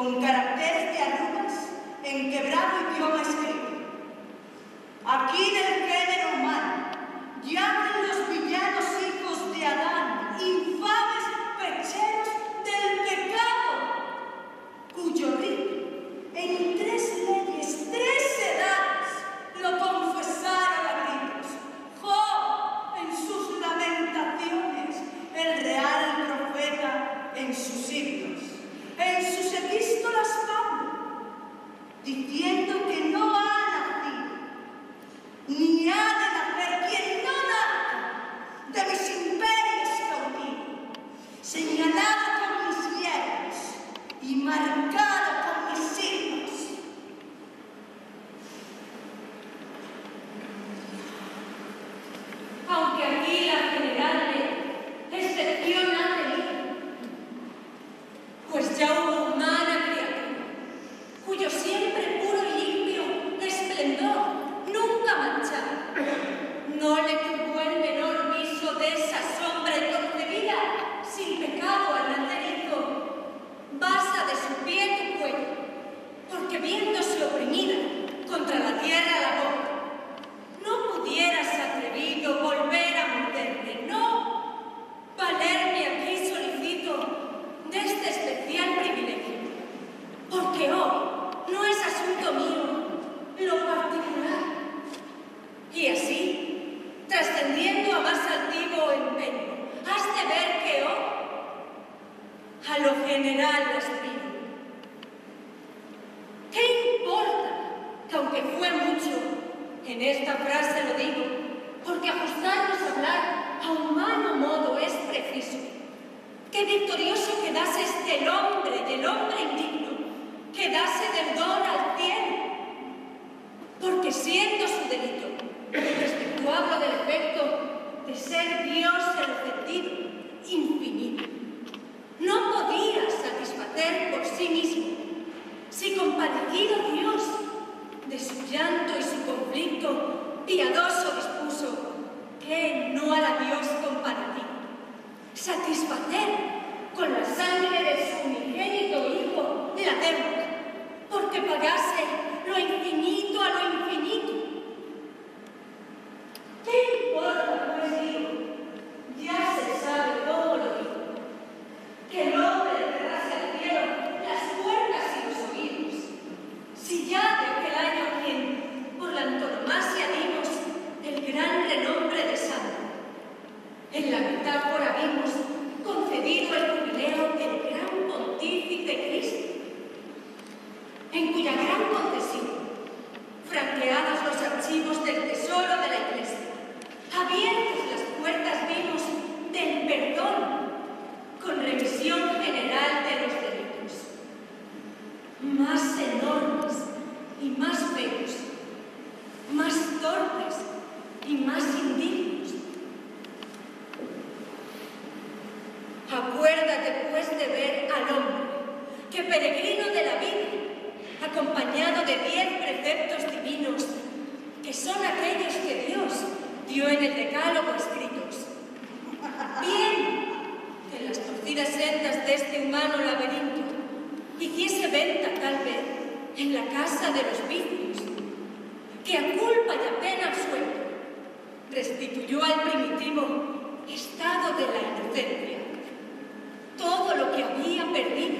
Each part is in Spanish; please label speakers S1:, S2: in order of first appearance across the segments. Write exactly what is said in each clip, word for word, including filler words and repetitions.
S1: con caracteres de arrugas en quebrado idioma escrito. Aquí del género humano llaman los villanos hijos de Adán, infames pecheros del pecado, cuyo rito en tres leyes, tres edades, lo confesaron a gritos. Job en sus lamentaciones, el real profeta en sus himnos, en sus epístolas Pablo, diciendo que no ha nacido, ni ha de nacer quien no nazca de mis imperios cautivos, señalado con mis hierros y marcado con mis signos.
S2: Aunque aquí la general excepción ha tenido, pues ya hubo humana criatura, cuyo siempre puro y limpio esplendor nunca manchado, no le tuvo el menor viso de esa sombra y concebida sin pecado al nacerizo, basa de su pie tu cuello, porque viéndose oprimida contra la tierra la boca, no pudieras atrevido volver a morderme, no, valerme aquí solicito de este especial privilegio, porque hoy no es asunto mío lo particular, y así, trascendiendo a más altivo empeño, has de ver que hoy a lo general aspiro. ¿Qué importa que aunque fue mucho, en esta frase lo digo, porque ajustarnos a hablar a humano modo es preciso, que victorioso quedase del hombre, del hombre indigno, quedase del don al cielo, porque siendo su delito, respecto hablo del efecto de ser Dios el ofendido, infinito, no podía satisfacer por sí mismo, si compadecido Dios de su llanto y su conflicto piadoso dispuso que no a la Dios comparativo, satisfacer con la sangre de su unigénito Hijo la deuda, porque pagase lo infinito a lo infinito. ¿Qué importa, pues digo? Ya se sabe cómo lo digo, que el hombre le cerrase al cielo las puertas y los oídos, si ya de aquel año a quien por la antonomasia dimos el gran renombre de santo, en la metáfora vimos concedido el jubileo del gran pontífice Cristo, en cuya gran concesión, franqueados los archivos del tesoro de la Iglesia, abiertas las puertas vimos del perdón con revisión general de los delitos, más enormes y más feos, más torpes y más indignos. Acuérdate pues de ver al hombre que peregrino de la vida, acompañado de diez preceptos divinos, que son aquellos que Dios dio en el decálogo escritos. Bien que las torcidas sendas de este humano laberinto hiciese venta tal vez en la casa de los vicios, que a culpa y a pena absuelto restituyó al primitivo estado de la inocencia todo lo que había perdido,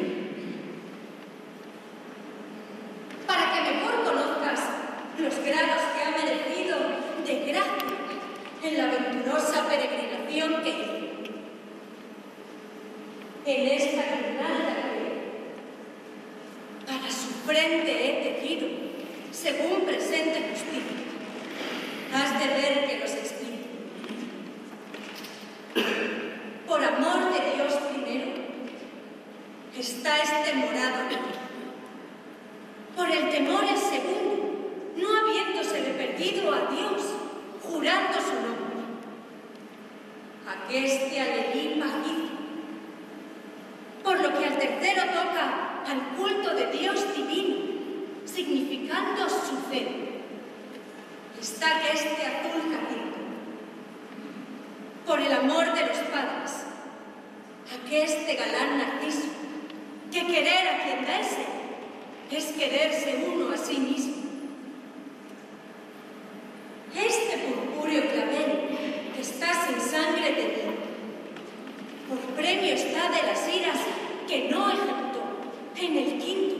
S2: para que mejor conozcas los grados que ha merecido de gracia en la venturosa peregrinación que hizo. En esta guirnalda que para su frente he tejido, según presente justicia, has de ver que los explico. Por amor de Dios primero, está este morado. Por el temor el segundo, no habiéndosele perdido a Dios, jurando su nombre. Aqueste alelí pajizo. Por lo que al tercero toca al culto de Dios divino, significando su fe. Está que este azul jacinto. Por el amor de los padres, aqueste galán narciso, que querer a quien dese es quererse uno a sí mismo. Este purpúreo clavel que está sin sangre teñido, por premio está de las iras que no ejecutó en el quinto.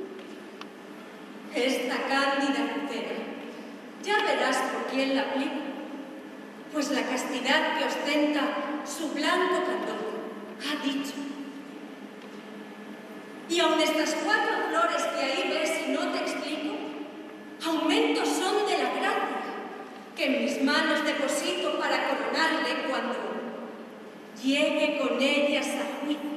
S2: Esta cándida lucera, ya verás por quién la aplica, pues la castidad que ostenta su blanco candor ha dicho. Y aun estas cuatro flores que ahí ves y no te explico, aumentos son de la gracia que en mis manos deposito para coronarle cuando llegue con ellas a juicio.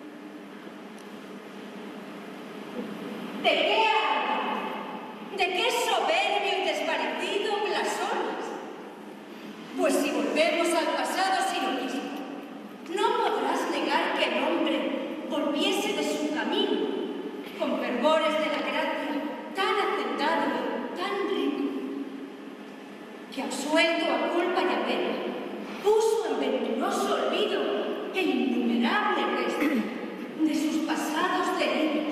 S2: ¿De qué hablas? ¿De qué soberbio y desvanecido blasones? Pues si volvemos al pasado silogismo, no podrás negar que el hombre volviese de su camino con fervores de la gracia tan hacendado y tan rico, que absuelto a culpa y a pena, puso en venturoso olvido el innumerable resto de sus pasados delitos.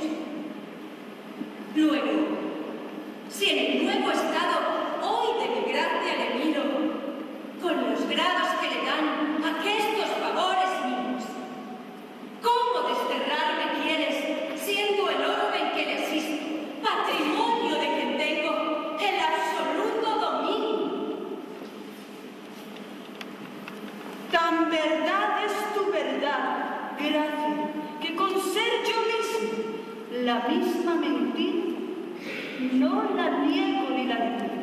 S2: Luego, si en el nuevo estado hoy de mi gracia le miro, con los grados que le dan aquestos favores míos, ¿cómo desterrarme quieres, siendo el orbe en que le asisto, patrimonio de quien tengo el absoluto dominio?
S1: Tan verdad es tu verdad, gracia, que con ser yo mismo la misma mentira, no la niego ni la niego.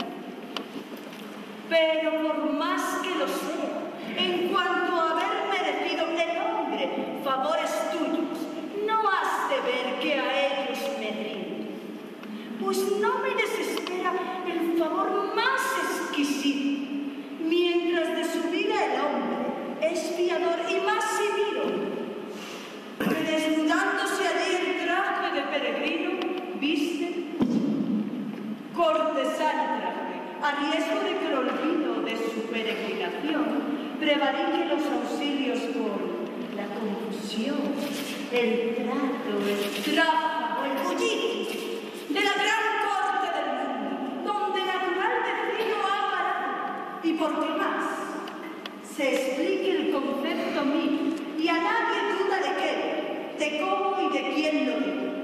S1: Pero por más que lo sea, en cuanto a haber merecido el hombre favores tuyos, no has de ver que a ellos me rindo, pues no me desespera el favor más exquisito, mientras de su vida el hombre es fiador y más civil, que desnudándose allí el traje de peregrino, viste cortesano traje, a riesgo de que el olvido de su peregrinación prevarique los auxilios por la confusión, el trato, el tráfago, el bullicio de la gran corte del mundo, donde natural destino ha parado, y por qué más se explique el concepto mío, y a nadie duda de qué, de cómo y de quién lo digo.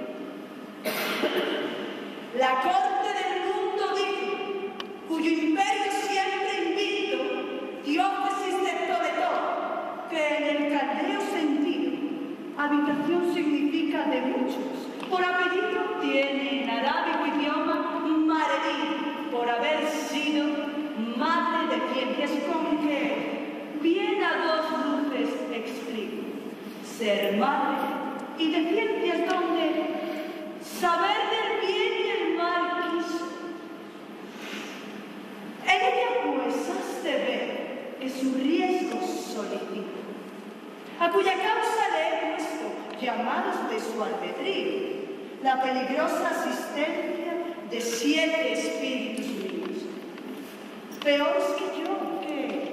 S1: La corte del mundo dice, cuyo imperio siempre invicto, diócesis de Toledo, que en el caldeo sentido, habitación significa de muchos, por apellido tiene en arábigo idioma Maredí, por haber sido madre de ciencias, con que bien a dos luces explico, ser madre y de ciencias donde saber del bien y el mal quiso. En ella pues has de ver que su riesgo solicita, a cuya causa le he puesto, llamados de su albedrío, la peligrosa asistencia de siete espíritus míos, peores que yo, que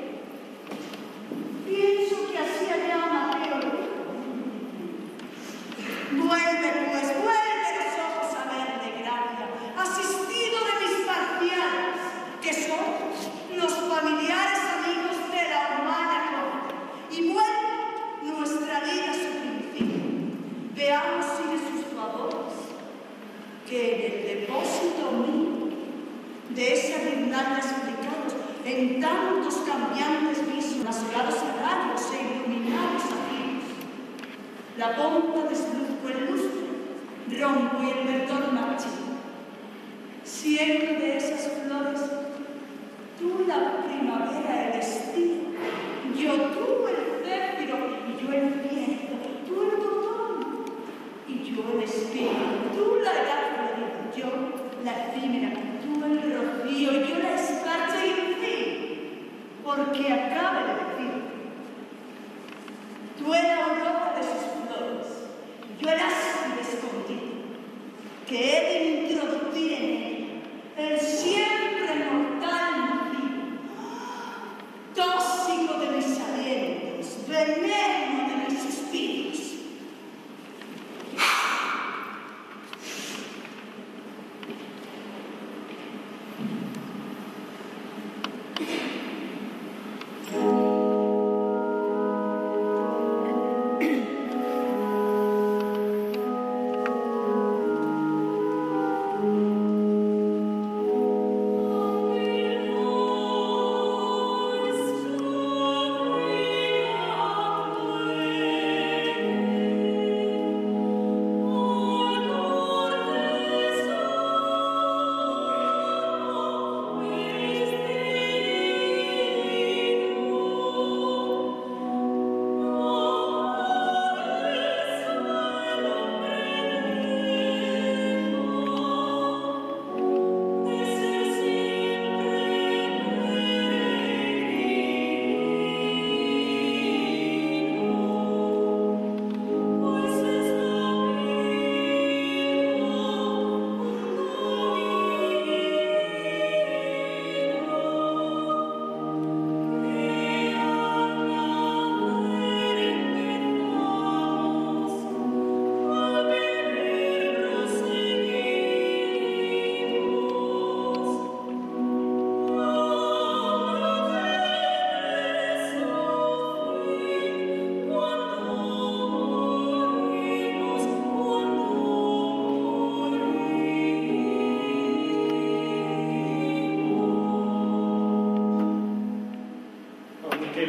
S1: pienso que así allá Mateo. Vuelve pues, vuelve los ojos a ver de gracia, asistido de mis parciales, que son los familiares amigos de la humana corte, y vuelve nuestra vida a su principio. Veamos si de sus favores, que en el depósito mío de esa guirnalda explicados en tantos cambiantes visos, masurados horarios e iluminados afilos, la pompa desluzco el lustre, rompo y el verdor marchito. Siendo de esas flores, tú la primavera, el estilo, yo tú el céfiro, y yo el viento, tú el botón, y yo el espíritu, tú la edad florida, yo la efímera, tú el rocío, y yo la escarcha, y en fin, porque acaba de decir, tú el aurora de sus flores, yo el áspide escondido, que he de introducir en ella el siempre mortal nocivo, tóxico de mis alientos, veneno de mis suspiros.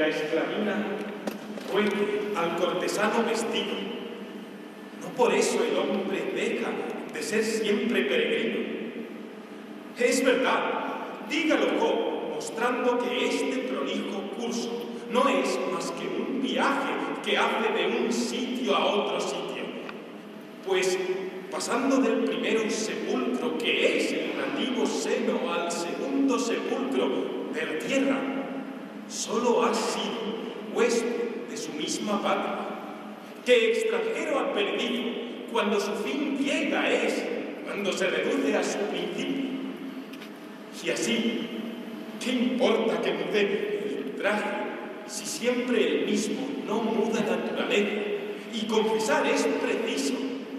S3: la esclavina ruegue al cortesano vestido. No por eso el hombre deja de ser siempre peregrino. Es verdad, dígalo Job, mostrando que este prolijo curso no es más que un viaje que hace de un sitio a otro sitio. Pues, pasando del primero sepulcro, que es el nativo seno, al segundo sepulcro de la tierra, solo ha sido huésped de su misma patria, que extranjero al perdido, cuando su fin llega es, cuando se reduce a su principio. Y así, ¿qué importa que mude el traje, si siempre el mismo no muda naturaleza? Y confesar es preciso.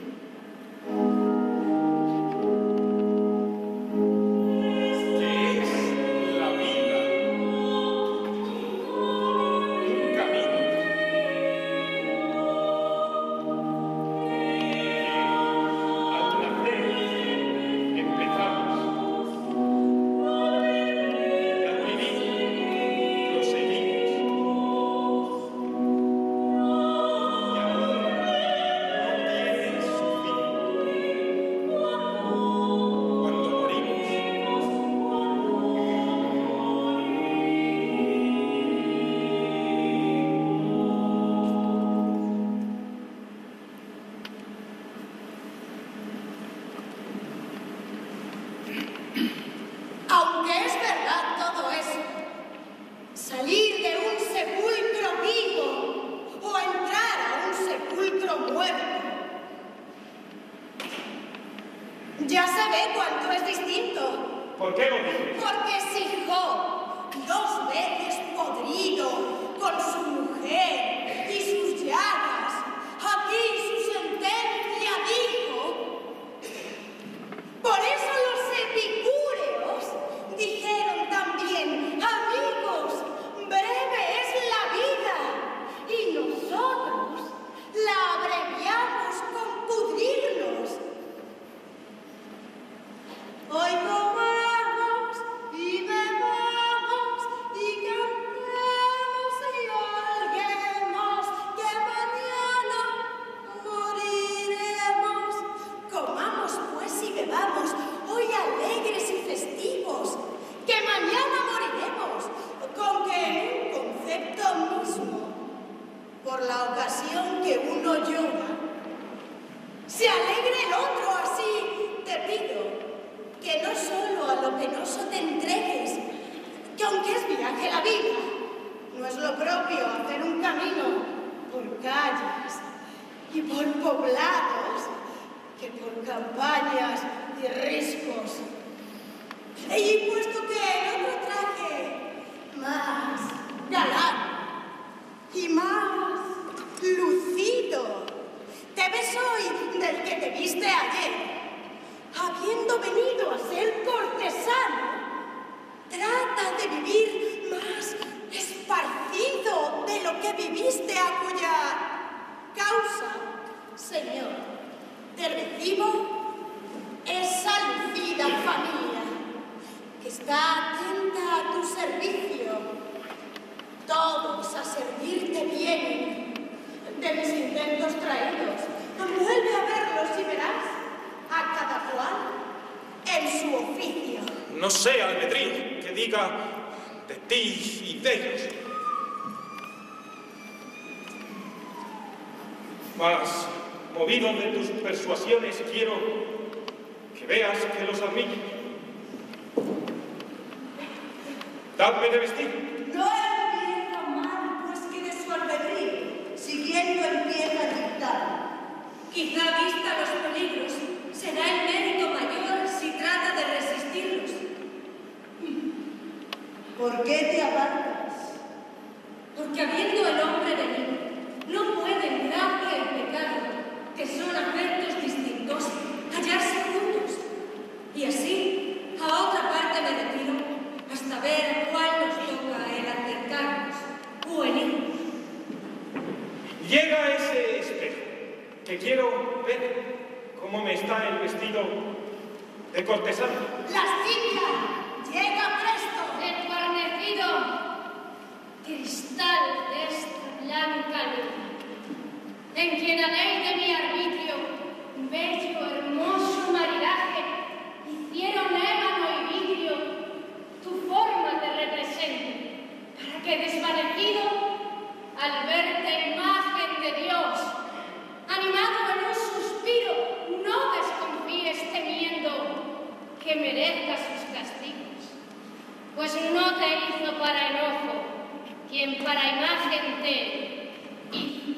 S4: No sé, albedrío, que diga de ti y de ellos. Mas, movido de tus persuasiones, quiero que veas que los admito. Dadme de vestir.
S1: No empieza mal, pues que de su albedrío, siguiendo empieza a dictar.
S2: Quizá vista los peligros, será el mérito mayor si trata de resistirlos.
S1: ¿Por qué te apartas?
S2: Porque habiendo el hombre venido, no pueden gracia y pecado, que son afectos distintos, hallarse juntos. Y así, a otra parte me retiro, hasta ver cuál nos toca el acercarnos, o el ir.
S3: Llega ese espejo, que quiero ver cómo me está el vestido de cortesano.
S1: ¡La silla! ¡Llega presto!
S2: ¡Desguarnecido! cristal de esta blanca luna, en quien a ley de mi arbitrio, bello, hermoso maridaje, hicieron ébano y vidrio, tu forma te represente, para que desvanecido, al verte imagen de Dios, animado en un suspiro, no desconfíes temiendo que merezca sus castigos, pues no te hizo para enojo quien para imagen te hizo.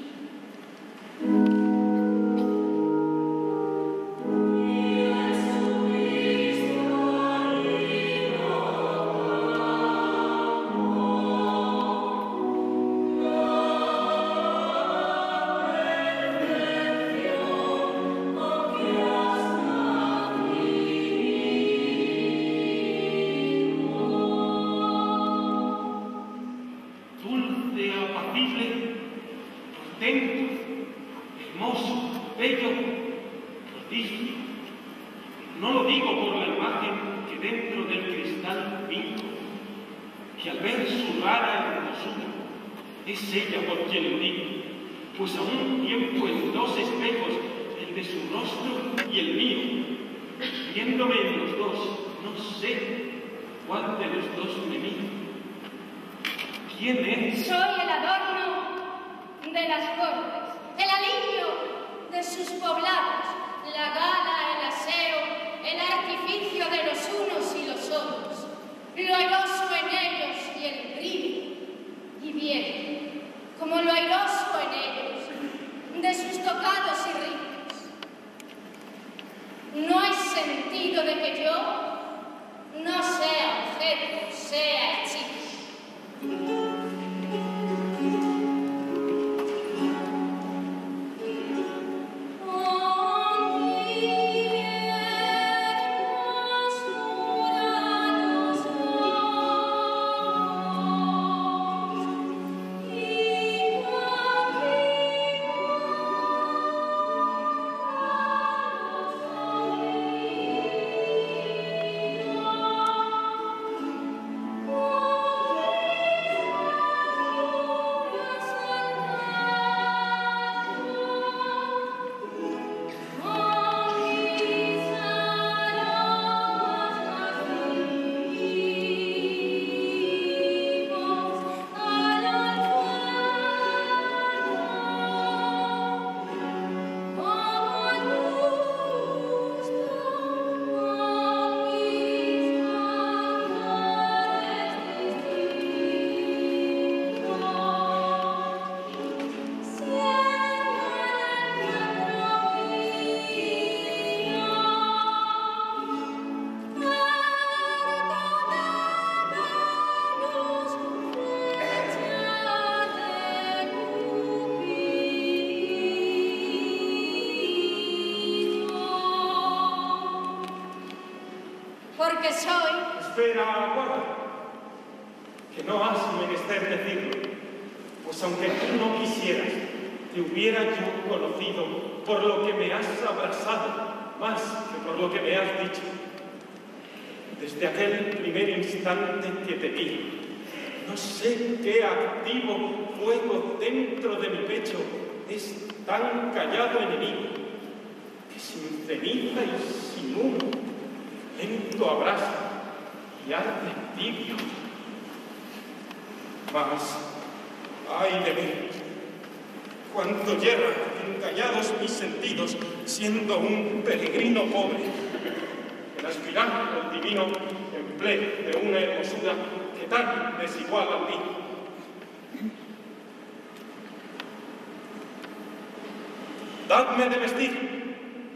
S2: Porque soy...
S3: Espera, aguarda, que no has menester decirlo, pues aunque tú no quisieras, te hubiera yo conocido por lo que me has abrazado, más que por lo que me has dicho. Desde aquel primer instante que te vi, no sé qué activo fuego dentro de mi pecho es tan callado enemigo, que sin ceniza y sin humo, lento abrazo y arde tibio. Mas, ay de mí, cuánto yerran engañados mis sentidos, siendo un peregrino pobre, el aspirante al divino empleo de una hermosura que tan desigual a mí. Dadme de vestir,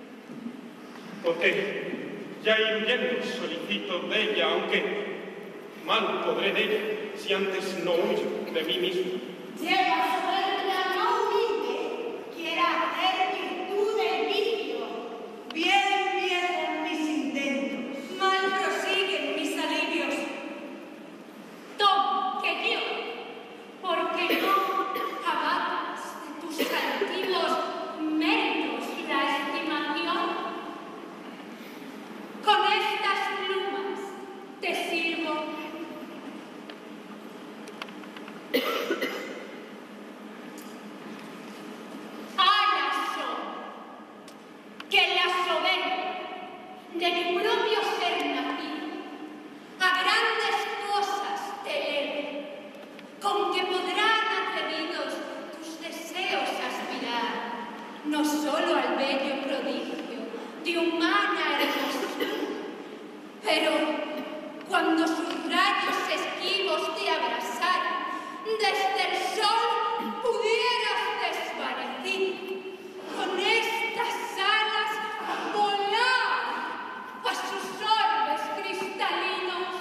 S3: porque ya huyendo solicito de ella, aunque mal podré de ella, si antes no huyo de mí mismo.
S1: Lleva soberbia no humilde, quiera hacer virtud del vicio. Bien empiezan mis intentos,
S2: mal prosiguen mis alivios. Tom, que yo, porque no abatas de tus antiguos méritos la estimación. Con estas plumas te sirvo. Pero cuando sus rayos esquivos te abrasaran, desde el sol pudieras desvanecer, con estas alas volar a sus orbes cristalinos,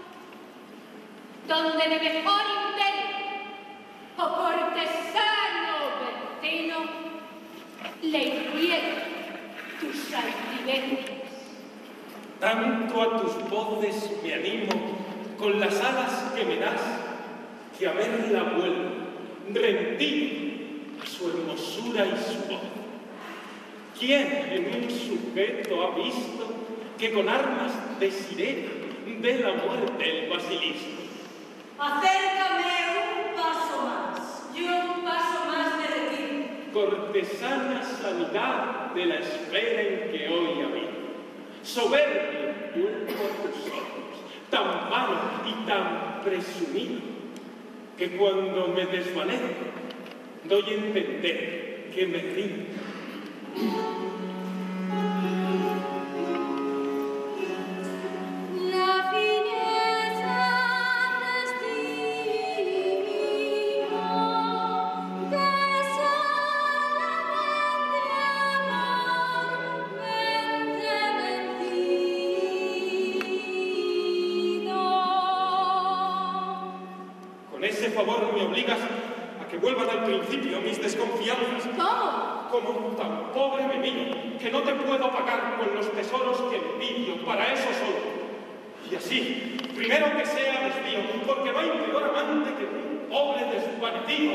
S2: donde de mejor imperio o cortesano vecino le hiriera tus altiveces.
S3: Tanto a tus voces me animo con las alas que me das, que a verla vuelvo, rendido a su hermosura y su voz. ¿Quién en un sujeto ha visto que con armas de sirena dé la muerte el basilisco?
S1: Acércame un paso más, yo un paso más me retiro.
S3: Cortesana sanidad de la esfera en que hoy habito, soberbio culpo a tus ojos, tan vano y tan presumido, que cuando me desvanezco doy a entender que me rindo. Favor me obligas a que vuelvan al principio mis desconfianzas.
S2: ¿Cómo?
S3: Como tan pobre me vino que no te puedo pagar con los tesoros que envidio para eso solo. Y así, primero que sea desvío, porque no hay peor amante que un pobre desvanecido.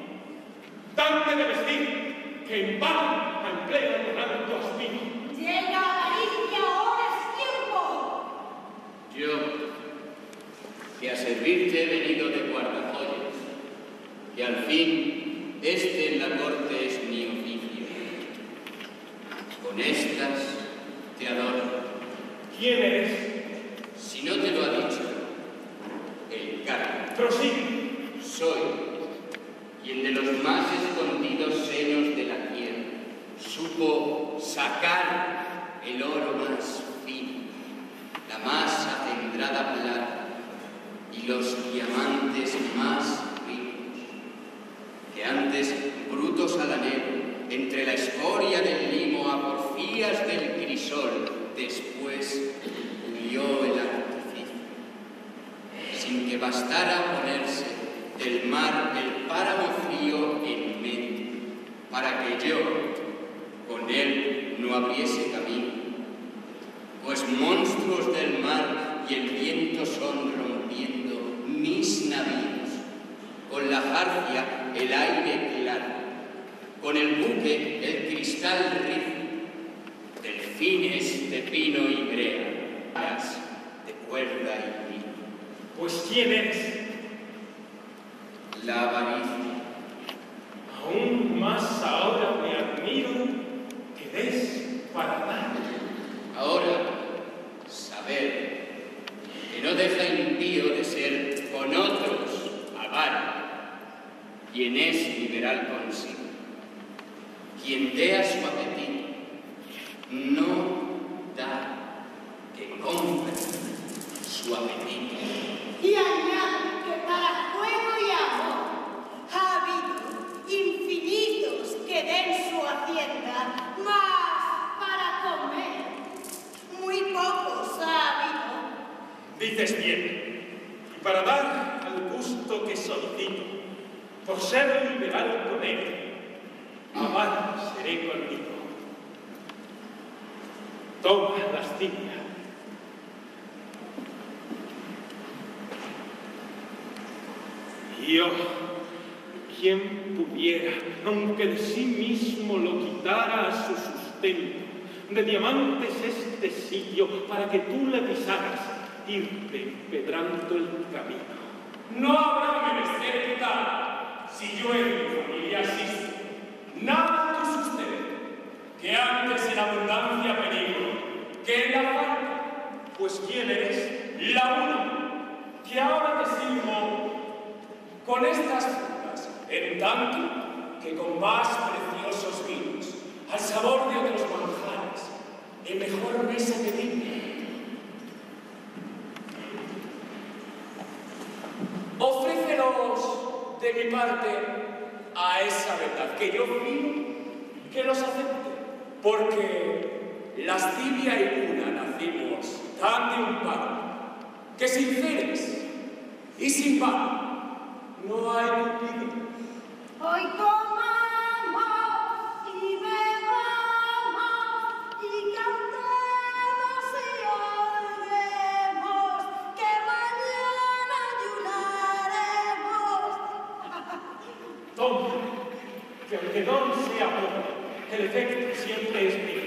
S3: Dame de vestir, que en vano emplea el rango aspiro.
S1: Llega Avaricia, ahora es tiempo.
S5: Yo, que a servirte he venido de guardajoyas, que al fin este en la corte es mi oficio. Con estas te adoro.
S3: ¿Quién eres?
S5: Si no te lo ha dicho, el cargo.
S3: Prosigue.
S5: Soy quien de los más escondidos senos de la tierra supo sacar el oro más fino, la más acendrada plata y los diamantes más ricos, que antes brutos al anhelo, entre la escoria del limo a porfías del crisol, después pulió el artificio, sin que bastara ponerse del mar el páramo frío en medio, para que yo con él no abriese camino, pues monstruos del mar y el viento son rompiendo mis navíos, con la jarcia el aire claro, con el buque el cristal rizo, delfines de pino y brea, alas de cuerda y vino.
S3: Pues ¿quién eres?
S5: La avaricia.
S3: Aún más ahora me admiro que des para dar.
S5: Ahora, saber que no deja impío de ser con otros avaro, quien es liberal consigo, quien dé a su apetito, no da, que compra su apetito.
S1: Y añado que para fuego y amor ha habido infinitos que den su hacienda, mas para comer muy pocos ha habido.
S3: Dices bien, y para dar al gusto que solicito, por ser liberal con él, avaro seré conmigo. Toma lastimia. Yo, quien pudiera, aunque de sí mismo lo quitara a su sustento, de diamantes este sitio para que tú le pisaras, irte empedrando el camino.
S6: No habrá menester quitar, si yo en mi familia asisto, nada tu sustento, que antes en abundancia peligro, que en la falta.
S3: Pues ¿quién eres?
S6: La una, que ahora te sirvo con estas frutas, en tanto que con más preciosos vinos, al sabor de otros manjares, en mejor mesa que digna. Atentos de mi parte a esa verdad, que yo pido que los acepte, porque lascivia y cuna nacimos tan de un padre, que sin ceres y sin pan no hay cupido.
S1: Hoy comamos y bebamos y cantemos y oremos, que mañana ayunaremos.
S3: Toma, que aunque no sea poco, el efecto siempre es mío.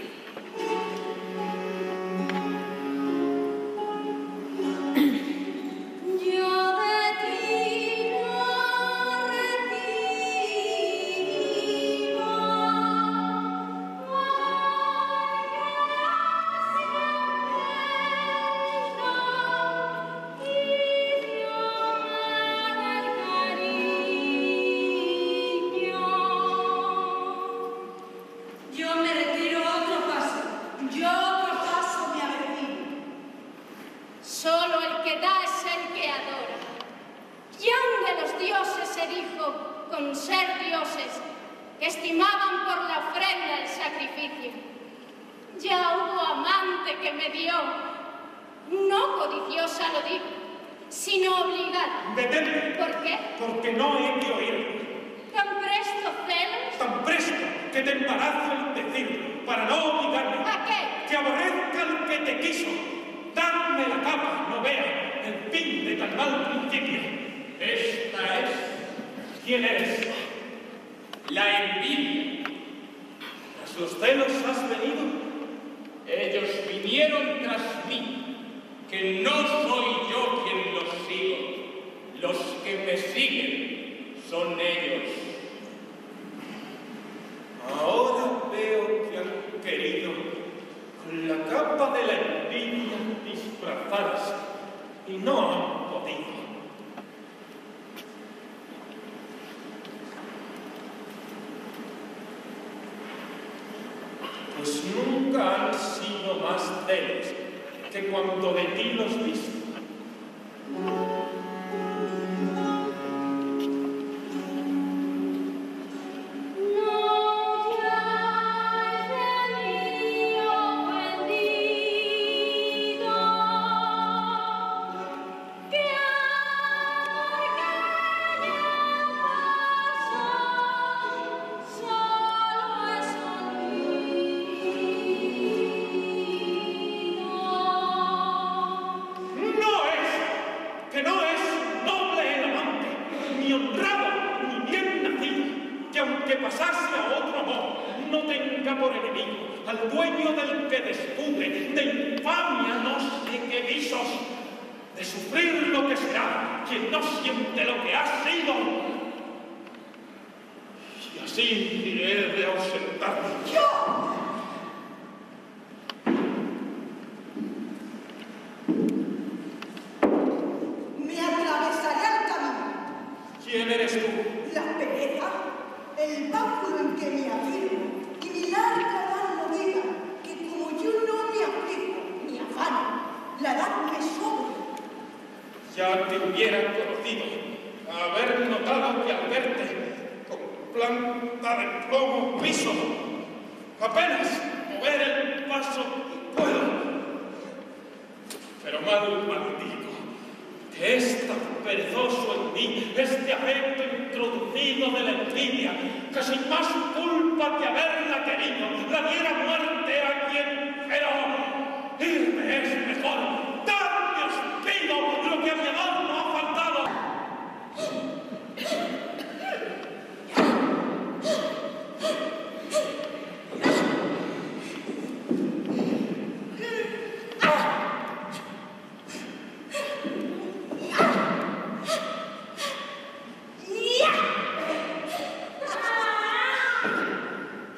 S3: Pues nunca han sido más celos que cuando de ti los viste.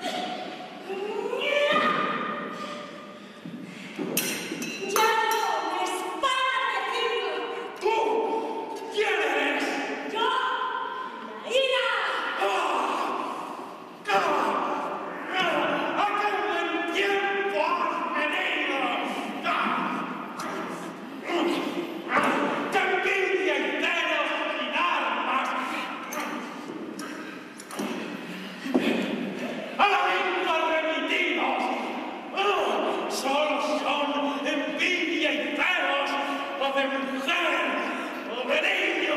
S1: Ya no
S6: de mujer o de niño.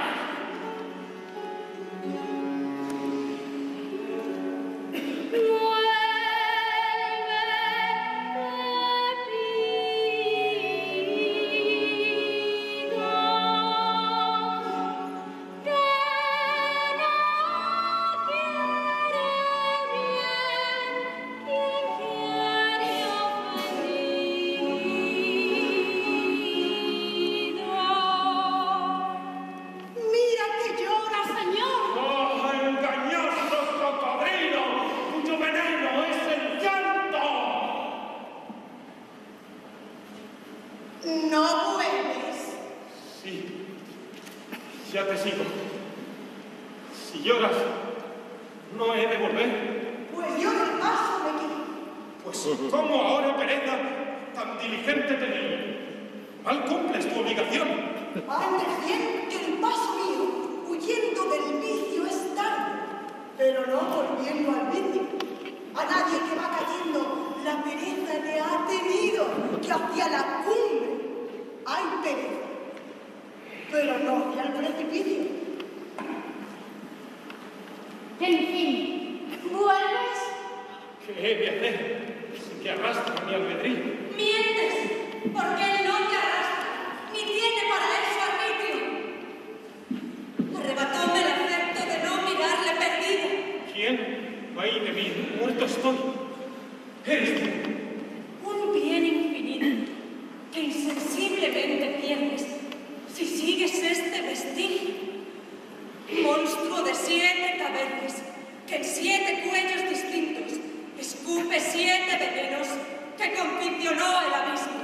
S1: ¿No vuelves?
S3: Sí, ya te sigo. Si lloras, no he de volver.
S1: Pues yo de paso me quedo.
S3: Pues, ¿cómo ahora, pereza, tan diligente te digo? Mal cumples tu obligación.
S1: Antes bien que el paso mío, huyendo del vicio, es tarde, pero no volviendo al vicio. A nadie que va cayendo, la pereza le ha tenido que hacia la cumbre hay pereza, pero no hacia el precipicio.
S2: En fin, ¿vuelves?
S3: ¿Qué he de hacer sin que arrastre mi albedrío?
S2: Mientes, porque él no te arrastra, ni tiene para eso arbitrio. Arrebatóme el afecto de no mirarle perdida.
S3: ¿Quién? Ay de mí, muerto estoy. Eres tú.
S2: Un bien infinito que insensiblemente pierdes si sigues este vestigio. Monstruo de siete cabezas que en siete cuellos distintos escupe siete venenos que conficionó el abismo.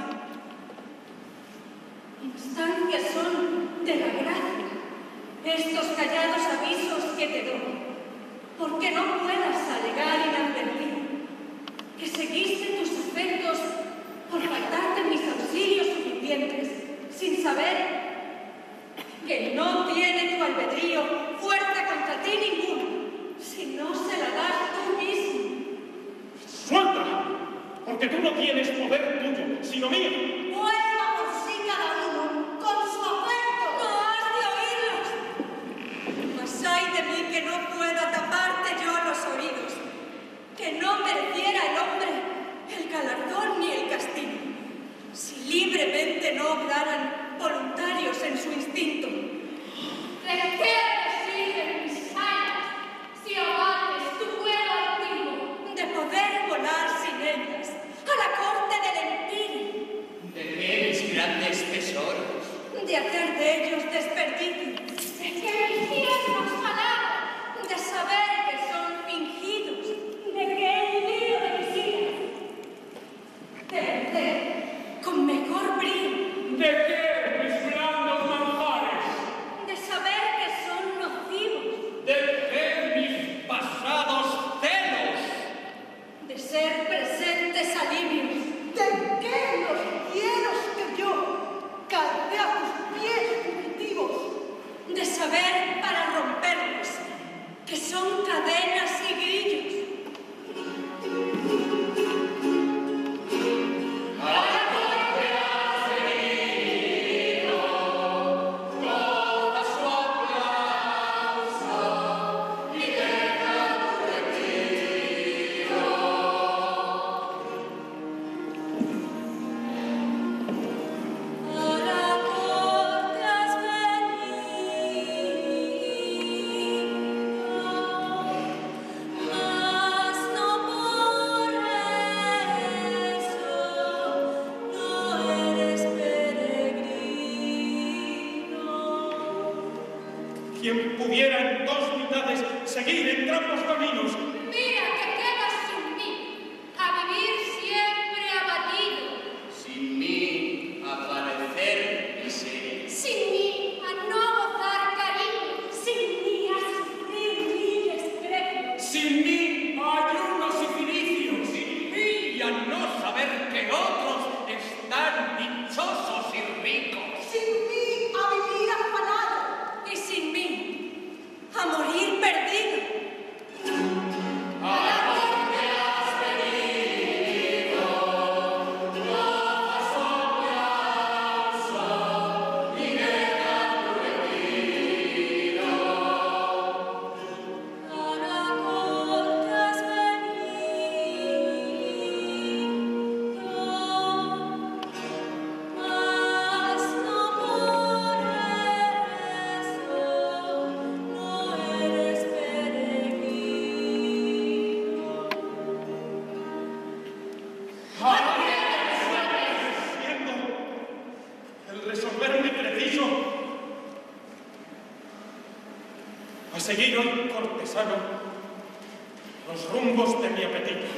S2: Instancias son de la gracia estos callados avisos que te doy, porque no puedas alegar inadvertido que seguiste tus efectos por faltarte mis auxilios suficientes, sin saber que no tiene tu albedrío fuerza contra ti ninguno, si no se la das tú mismo.
S3: ¡Suelta! Porque tú no tienes poder tuyo, sino mío.
S1: Vuelva por sí cada uno con su afecto.
S2: No has de oírlos. Mas ay de mí que no pueda taparte yo los oídos, que no mereciera el hombre el galardón ni el castigo, si libremente no obraran voluntarios en su instinto.
S7: ¿De qué te sirven mis alas si abates tu vuelo antiguo?
S2: De poder volar sin ellas a la corte del empíreo,
S5: ¿De qué mis grandes tesoros?
S2: de hacer de ellos desperdicio,
S7: ¿De qué mis tiernas palabras?
S2: de saber que son fingidos,
S7: ¿De qué el lío de mis iras?
S2: de vencer con mejor brío,
S6: ¿De qué mis blandos manjares?
S2: de saber que son nocivos,
S6: ¿De qué mis pasados celos?
S2: de ser presentes alivios,
S1: ¿De qué los hielos que yo cargué a tus pies fugitivos?
S2: de saber para romperlos que son cadenas y grillos, a la corte has venido, mas no por eso no eres peregrino.
S3: Quien pudiera en dos mitades seguir en ambos caminos.
S7: Mira que quedas sin mí, a vivir siempre abatido.
S5: Sin mí, a padecer miseria.
S7: Sin mí, a no gozar cariño.
S2: Sin mí a sufrir mil desprecios,
S6: Sin mí, ayunos y cilicios. Sin mí, y a no saber que otros están dichosos y ricos.
S1: Sin mí a vivir afanado.
S2: y sin mí a morir perdido.
S3: a seguir hoy, cortesano, los rumbos de mi apetito.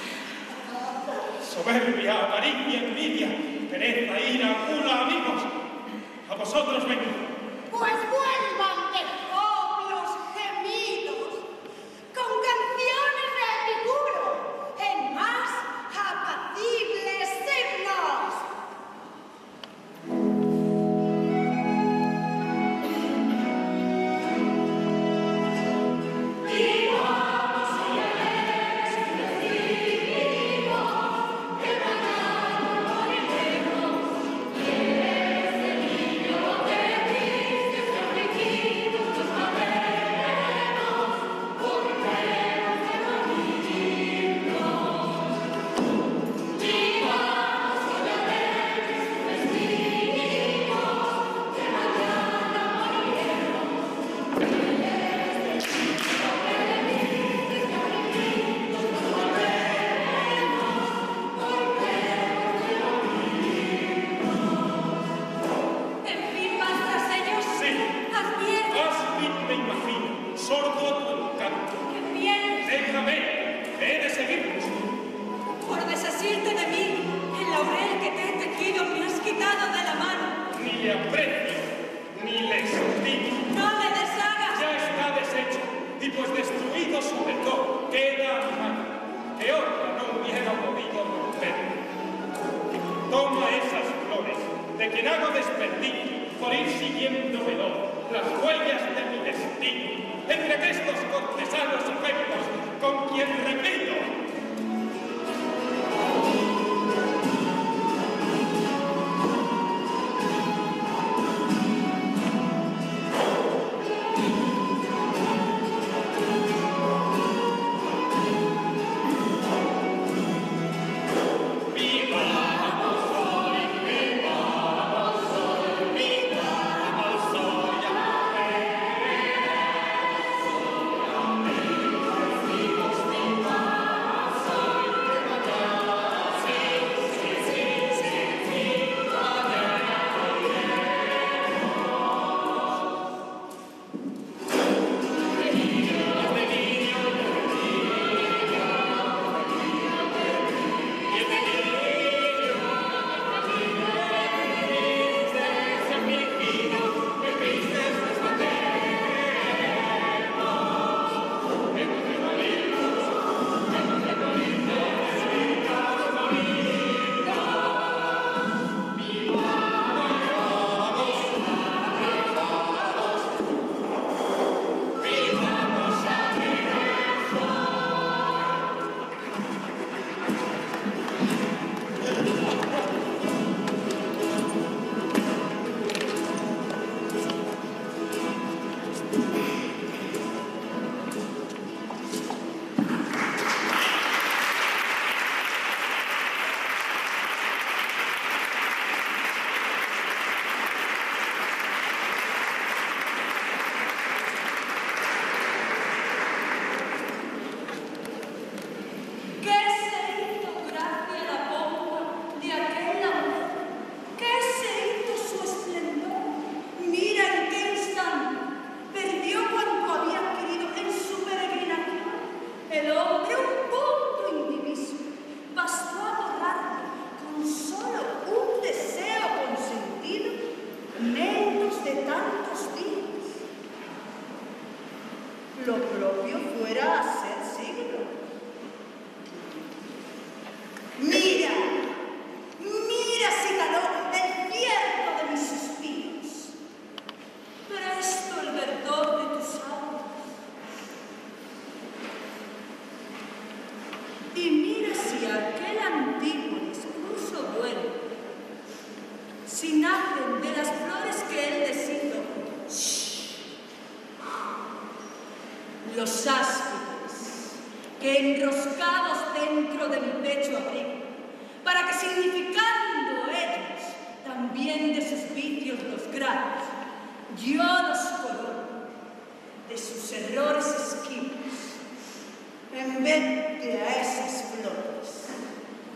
S3: Soberbia, avaricia, envidia, pereza, ira, gula, amigos, a vosotros vengo.
S1: Pues vuelvan de propios gemidos, con canciones de epicuro, en más apacibles himnos.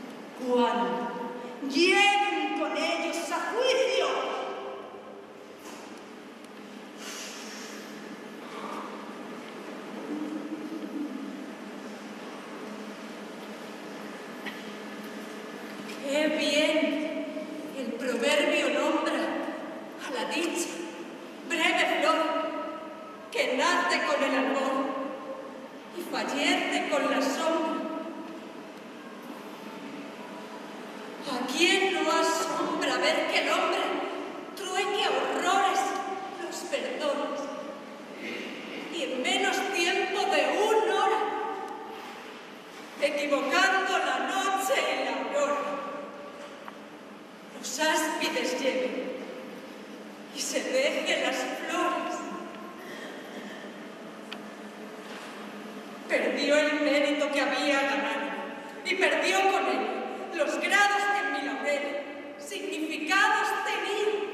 S1: Cuando lleguen con ellos a juicio,
S2: y perdió con él los grados que en mi laurel significados tenían.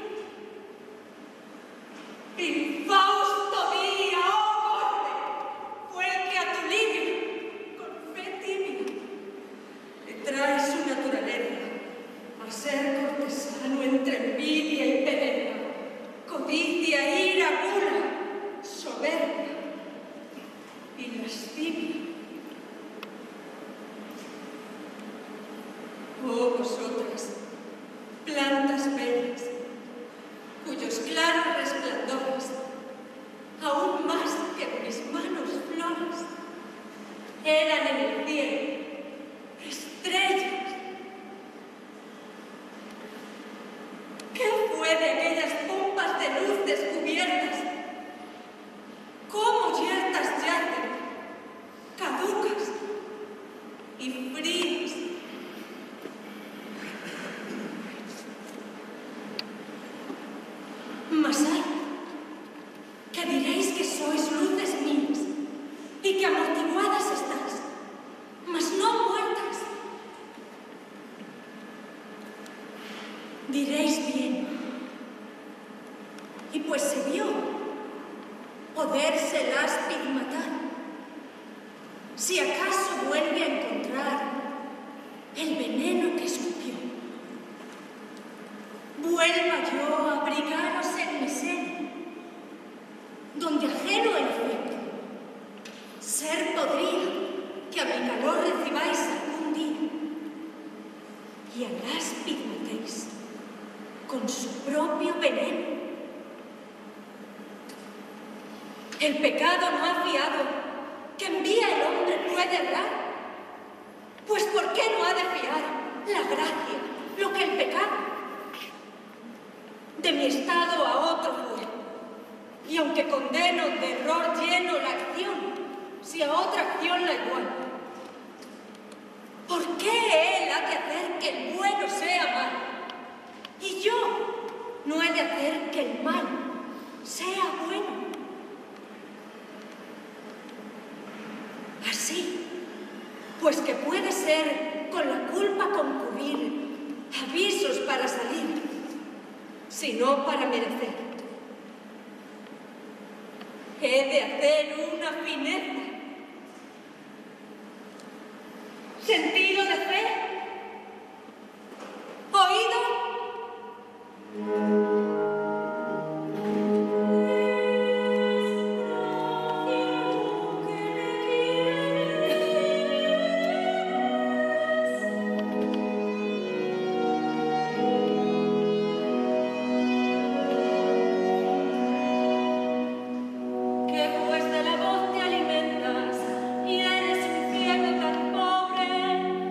S2: Infausto día, oh corte, fue el que a tu libio, con fe tibia, le trae su naturaleza a ser cortesano entre envidia y pereza, codicia, ira, gula, soberbia y lascivia. Oh vosotras, plantas bellas, cuyos claros resplandores, aún más que en mis manos flores, eran en el cielo estrellas. ¿Qué fue de aquellas pompas de luz descubiertas? ¿Cómo yertas yacen, caducas y frías? Mas hay que diréis que sois luces mías y que amortiguadas estáis, mas no muertas. Diréis bien, y pues se vio poderse el áspid matar. Si acaso vuelve a encontrar el veneno que escupió, vuelva yo a abrigaros en mi seno, donde ajeno el efecto, ser podría que a mi calor recibáis algún día, y al áspid matéis con su propio veneno. El pecado no ha fiado que envía el hombre puede errar, pues ¿por qué no ha de fiar la gracia lo que el pecado? De mi estado a otro fue, y aunque condeno de error lleno la acción, si a otra acción la igual, ¿por qué él ha de hacer que el bueno sea malo, y yo no he de hacer que el mal sea bueno? Así, pues que puede ser con la culpa concurrir avisos para salir, sino para merecer. He de hacer una fineza, sentido de fe, oído. Que pues de la voz te alimentas y eres un ciego tan pobre,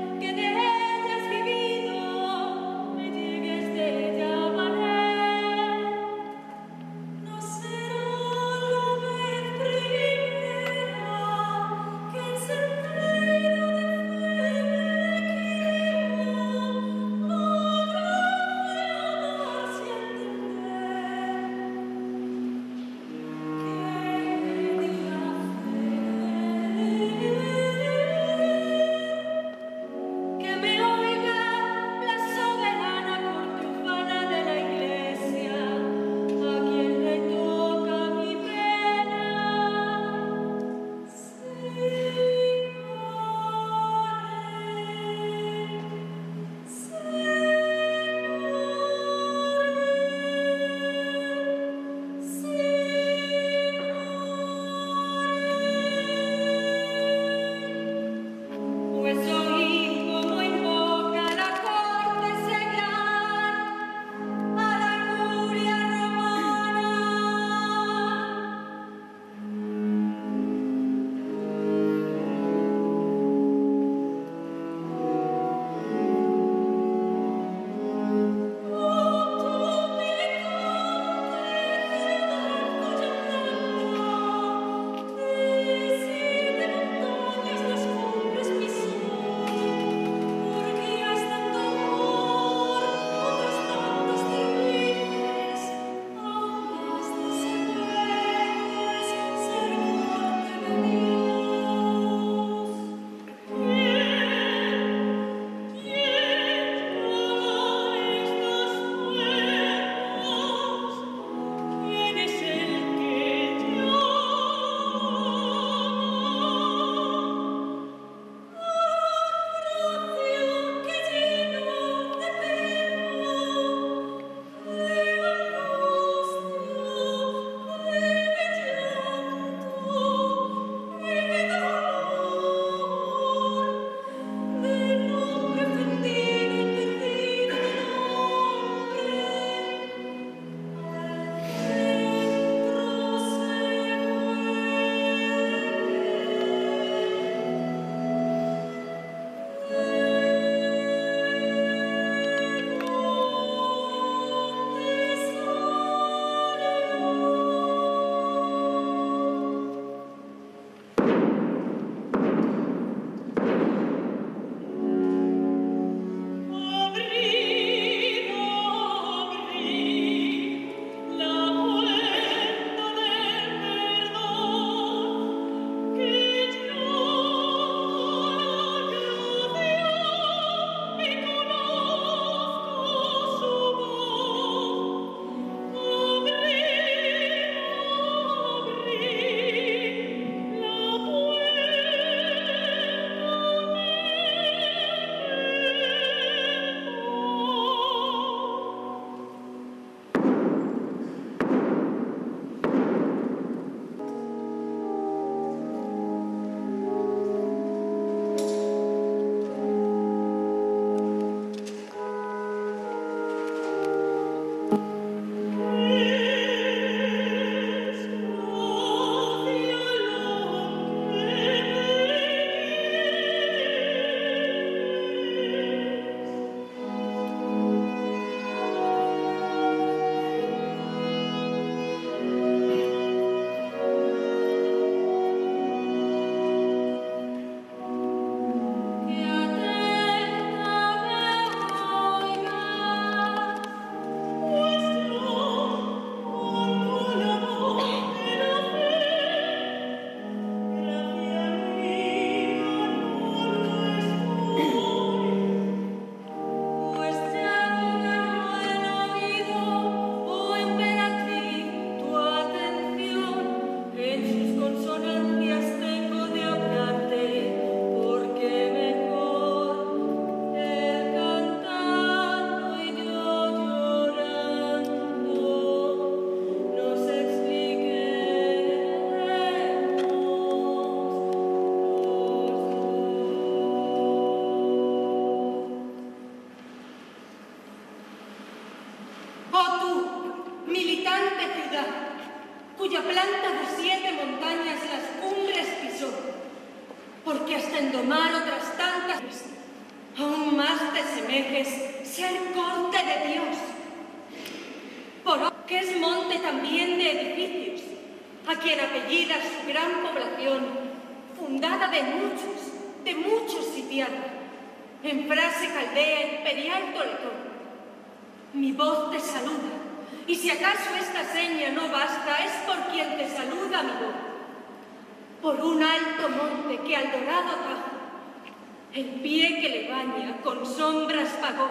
S2: militante ciudad, cuya planta de siete montañas las cumbres pisó, porque hasta en domar otras tantas aún más te semejes ser corte de Dios, por que es monte también de edificios, a quien apellida su gran población, fundada de muchos, de muchos sitiados, en frase caldea imperial toletón. Mi voz te saluda, y si acaso esta seña no basta, es por quien te saluda mi voz, por un alto monte que al dorado tajo, el pie que le baña con sombras pagó.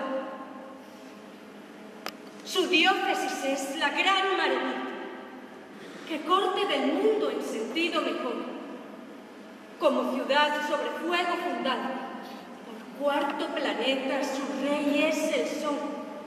S2: Su diócesis es la gran maravilla, que corte del mundo en sentido mejor, como ciudad sobre fuego fundada, por cuarto planeta su rey es el sol.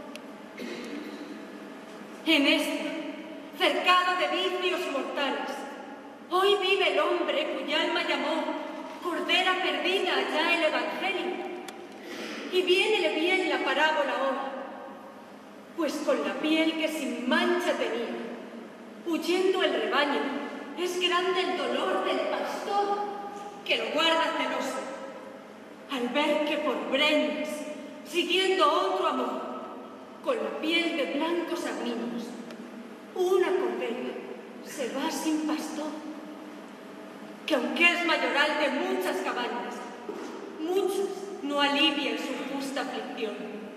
S2: En este, cercado de vicios mortales, hoy vive el hombre cuya alma llamó cordera perdida allá el Evangelio, y viénele bien la parábola hoy, pues con la piel que sin mancha tenía, huyendo el rebaño, es grande el dolor del pastor que lo guarda celoso, al ver que por breñas, siguiendo otro amor, con la piel de blancos armiños, una cordera se va sin pastor, que aunque es mayoral de muchas cabañas, muchos no alivian su justa aflicción.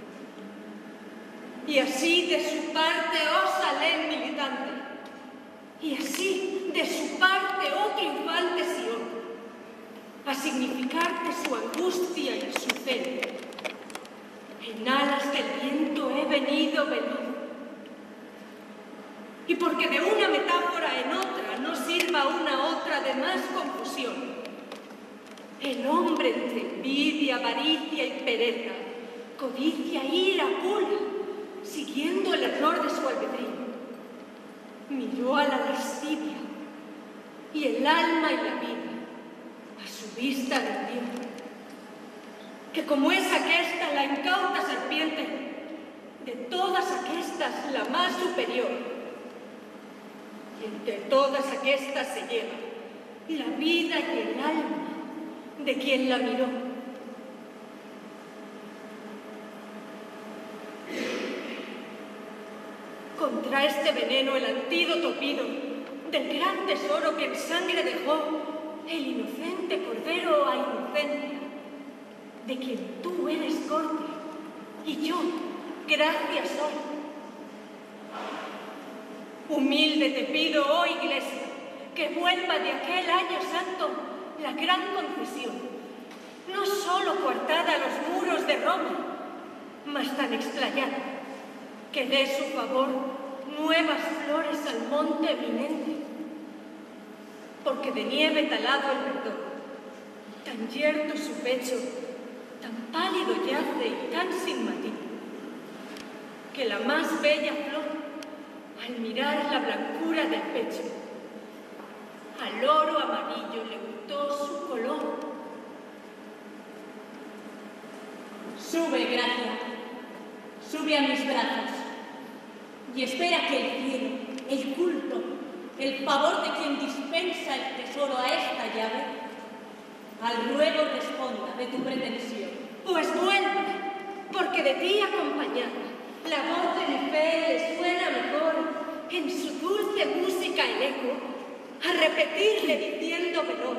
S2: Y así de su parte, oh Salem militante, y así de su parte, oh triunfante Sion, a significarte su angustia y su celo. En alas del viento he venido veloz, y porque de una metáfora en otra no sirva una otra de más confusión, el hombre entre envidia, avaricia y pereza, codicia, ira, gula, siguiendo el error de su albedrío, miró a la lascivia y el alma y la vida a su vista rindió, que como es aquesta la incauta serpiente, de todas aquestas la más superior, y entre todas aquestas se lleva la vida y el alma de quien la miró. Contra este veneno el antídoto pido del gran tesoro que en sangre dejó el inocente cordero a inocencia, de quien tú eres corte y yo gracia soy. Humilde te pido, oh Iglesia, que vuelva de aquel año santo la gran confesión, no solo coartada a los muros de Roma, mas tan explayada, que dé su favor nuevas flores al monte eminente, porque de nieve talado el verdor, tan yerto su pecho, tan pálido yace y tan sin matiz, que la más bella flor, al mirar la blancura del pecho, al oro amarillo le gustó su color.
S8: Sube, Gracia, sube a mis brazos y espera que el cielo, el culto, el favor de quien dispensa el tesoro a esta llave, al ruego responda de tu pretensión.
S2: Pues vuelve, porque de ti acompañada, la voz de Nefer le suena mejor, en su dulce música el eco, a repetirle diciendo veloz.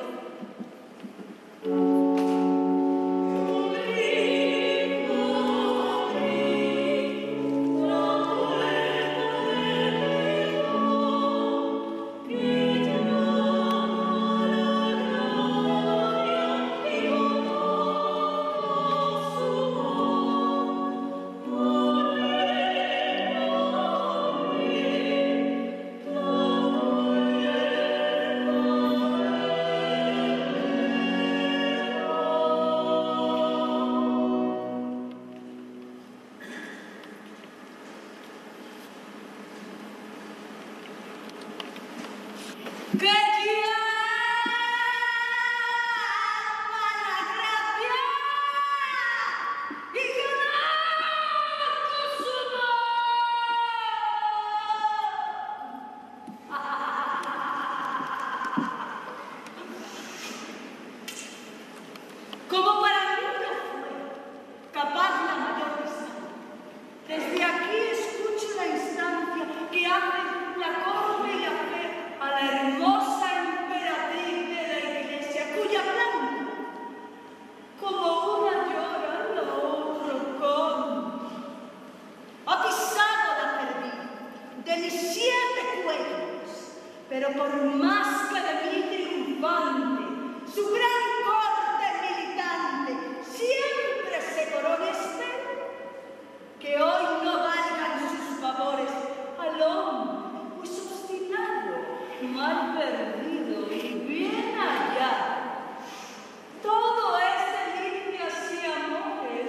S1: siete cuellos, pero por más que de mí triunfante, su gran corte militante siempre se corone, espero que hoy no valgan sus favores al hombre, pues obstinado, mal perdido y bien hallado. Todo es delicias y amores.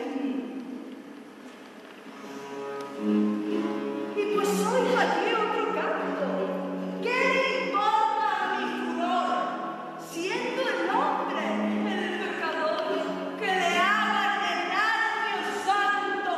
S1: Y pues oiga aquí otro canto. ¿Qué le importa a mi furor? Siendo el hombre el pecador, que le hagan el daño santo.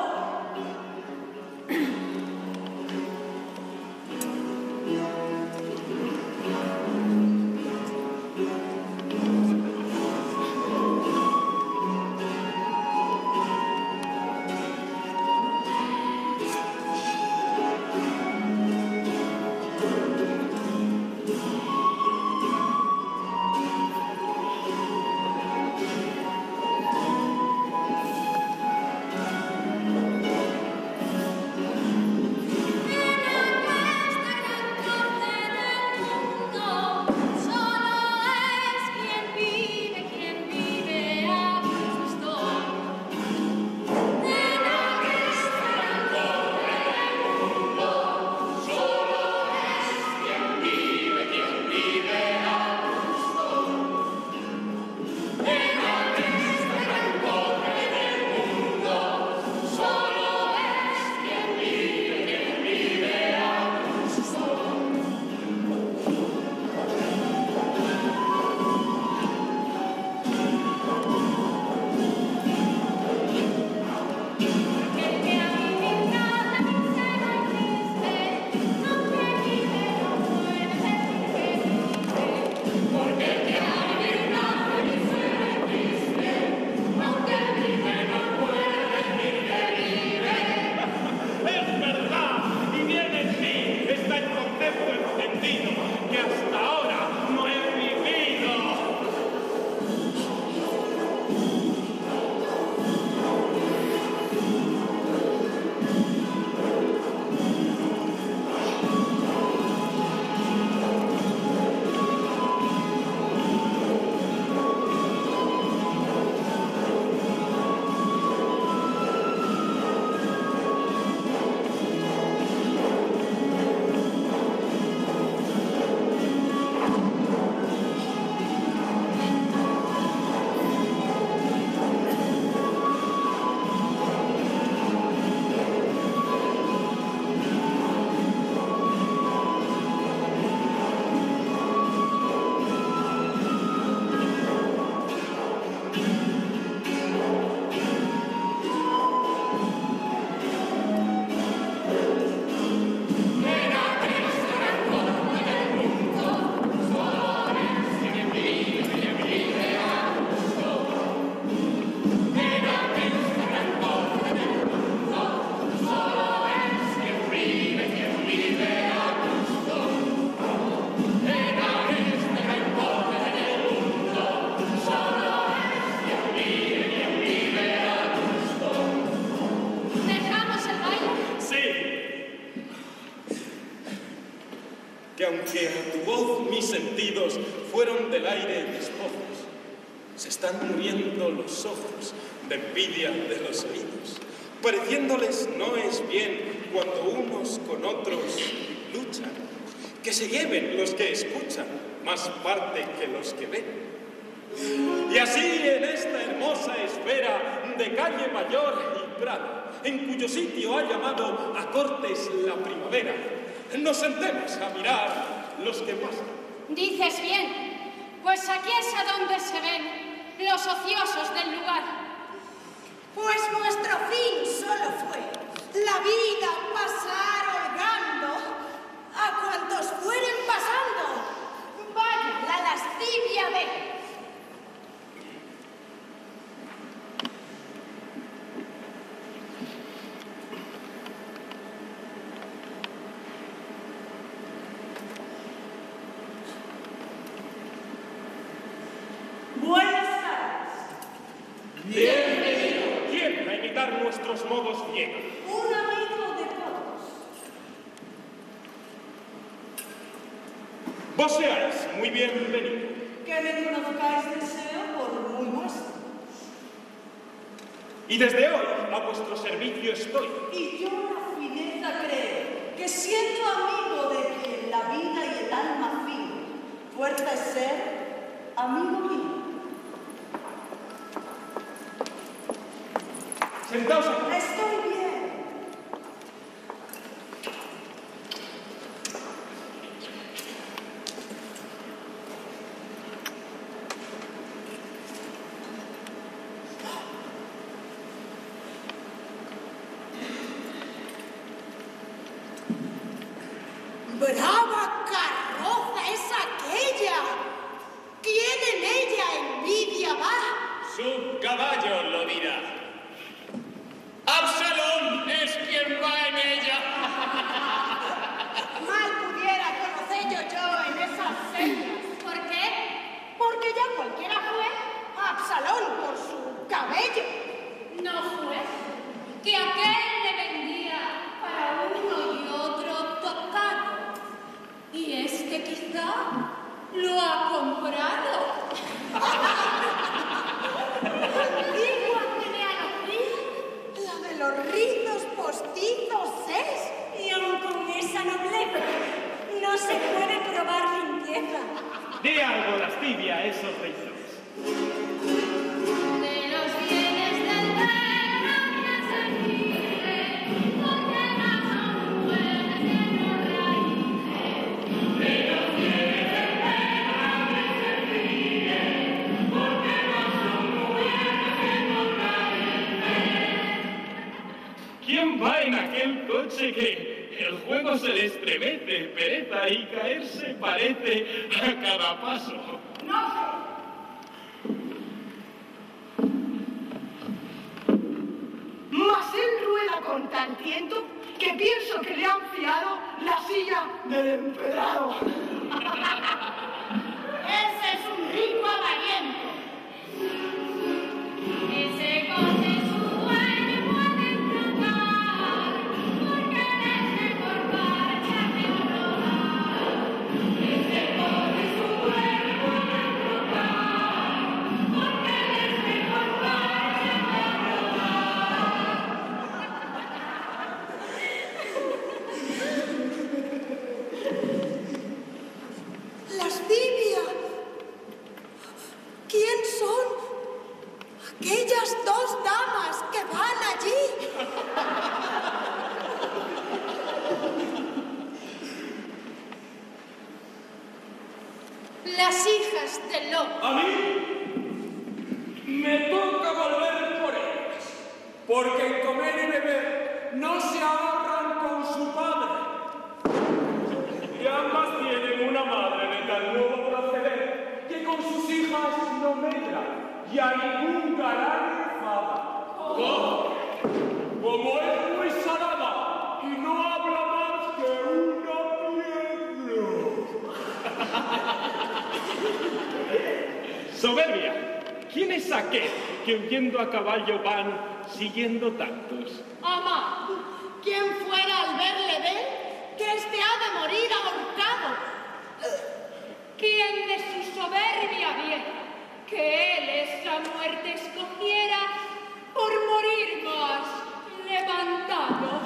S3: Que aunque a tu voz mis sentidos fueron del aire mis pozos, se están muriendo los ojos de envidia de los oídos, pareciéndoles no es bien cuando unos con otros luchan, que se lleven los que escuchan más parte que los que ven. Y así en esta hermosa esfera de calle Mayor y Prado, en cuyo sitio ha llamado a cortes la primavera, nos sentemos a mirar los que pasan.
S7: Dices bien, pues aquí es a donde se ven los ociosos del lugar.
S1: Pues nuestro fin solo fue la vida pasar holgando a cuantos fueren pasando. Vaya la lascivia ve. Buenas tardes.
S3: Bienvenido. ¿Quién a imitar nuestros modos viene?
S1: Un amigo de todos.
S3: Vos seáis muy bienvenido.
S1: Que me conozcáis deseo por muy vuestro.
S3: Y desde hoy a vuestro servicio estoy.
S1: Y yo la fineza creo que siendo amigo de quien la vida y el alma fío, fuerza es ser amigo mío.
S3: Sentaos aquí.
S1: Estoy bien.
S9: ¡Brava carroza es aquella! ¿Quién en ella envidia va?
S6: Su caballo lo dirá. Absalón es quien va en ella.
S9: Mal pudiera conocer yo en esas señas.
S7: ¿Por qué?
S9: Porque ya cualquiera fue a Absalón por su cabello.
S7: No fue que aquel le vendía para uno y otro tocado. Y este quizá lo ha comprado.
S9: Antigua genealogía, la de los rizos postizos es.
S2: Y aun con esa nobleza, no se puede probar limpieza.
S3: Dé algo lascivia a esos rizos.
S7: De los bienes del reino que se vive, porque no son buenas en los raíces. De los bienes del reino que se vive, porque no son buenas en los raíces.
S3: ¿Quién va en aquel coche que el juego se le estremece, pereza y caerse parece a cada paso?
S9: No sé. Mas él rueda con tal tiento que pienso que le han fiado la silla del emperador. Ese es un rico avariento.
S7: Ese coche su dueño puede trocar, porque es mejor para que rodar. Ese coche su dueño puede trocar, porque es mejor para que rodar.
S9: Lascivia. ¿Quién son aquellas dos damas que van allí?
S7: Las hijas de Lot.
S6: A mí me toca volver por ellas, porque en comer y beber no se ahorran con su padre. Y ambas tienen una madre de tal nuevo proceder que con sus hijas no medra y a ningún galán enfada. ¿Cómo? Como es muy salada y no habla más que una piedra.
S3: Soberbia. ¿Quién es aquel que huyendo a caballo van siguiendo tantos?
S9: Ama, ¿quién fuera al verle ver que este ha de morir ahorcado?
S7: Quien de su soberbia viera que él esa muerte escogiera por morir más levantado.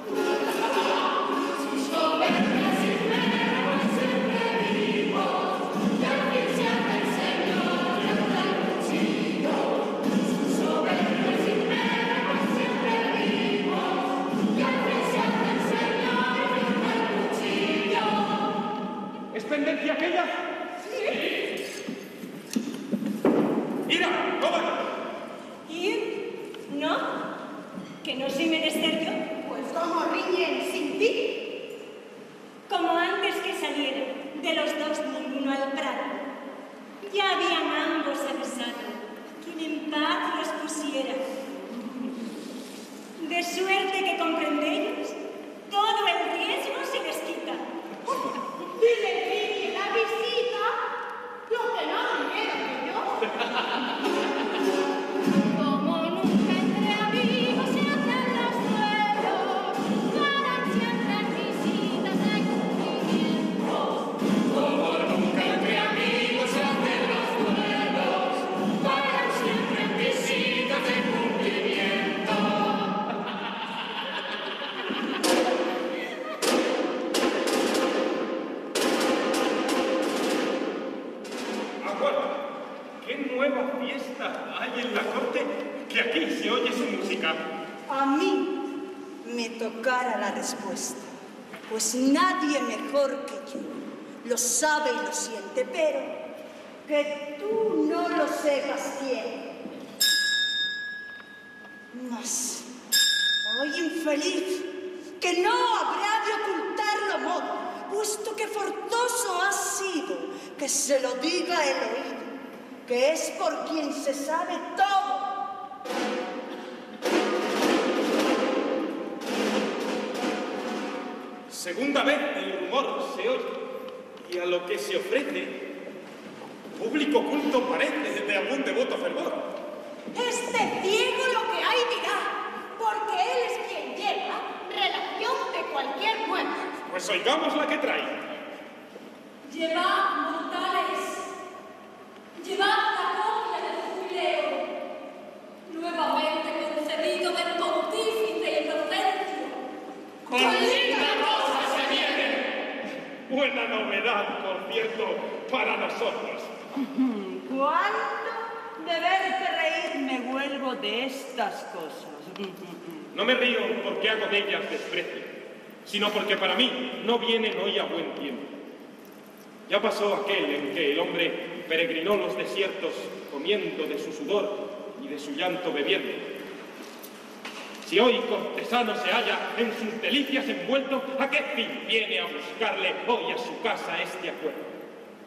S7: Su soberbia sin verbo siempre vivo, y al fin se hace el Señor del cuchillo. Su soberbia sin verbo siempre vivo, y al fin se hace el Señor del cuchillo.
S3: ¿Es pendencia aquella?
S6: ¡Mira, toma!
S2: ¿Ir? ¿No? ¿Que no soy menester yo?
S9: Pues como riñen sin ti.
S2: Como antes que saliera de los dos ninguno al prado, ya habían ambos avisado quien en paz los pusiera. De suerte que comprendéis, todo el riesgo se les quita.
S9: Dile, dile la visita, lo que no vinieron yo.
S7: Como nunca entre amigos se hacen los duelos, ganan siempre visitas de cumplimiento. Como
S1: a mí me tocara la respuesta, pues nadie mejor que yo lo sabe y lo siente, pero que tú no lo sepas bien. Mas, hoy infeliz, que no habrá de ocultarlo modo, puesto que forzoso ha sido que se lo diga el oído, que es por quien se sabe todo.
S3: Segunda vez el rumor se oye, y a lo que se ofrece, público culto parece de algún devoto fervor.
S2: Este ciego lo que hay dirá, porque él es quien lleva relación de cualquier muerte.
S3: Pues oigamos la que trae.
S8: Llevad, mortales, llevad la copia del jubileo, nuevamente concedido del pontífice Inocencio.
S6: ¡Con linda cosa se viene! Buena novedad, por cierto, para nosotros.
S1: ¿Cuándo de verte reír me vuelvo de estas cosas?
S3: No me río porque hago de ellas desprecio, sino porque para mí no vienen hoy a buen tiempo. Ya pasó aquel en que el hombre peregrinó los desiertos comiendo de su sudor y de su llanto bebiendo. Si hoy cortesano se halla en sus delicias envuelto, ¿a qué fin viene a buscarle hoy a su casa este acuerdo?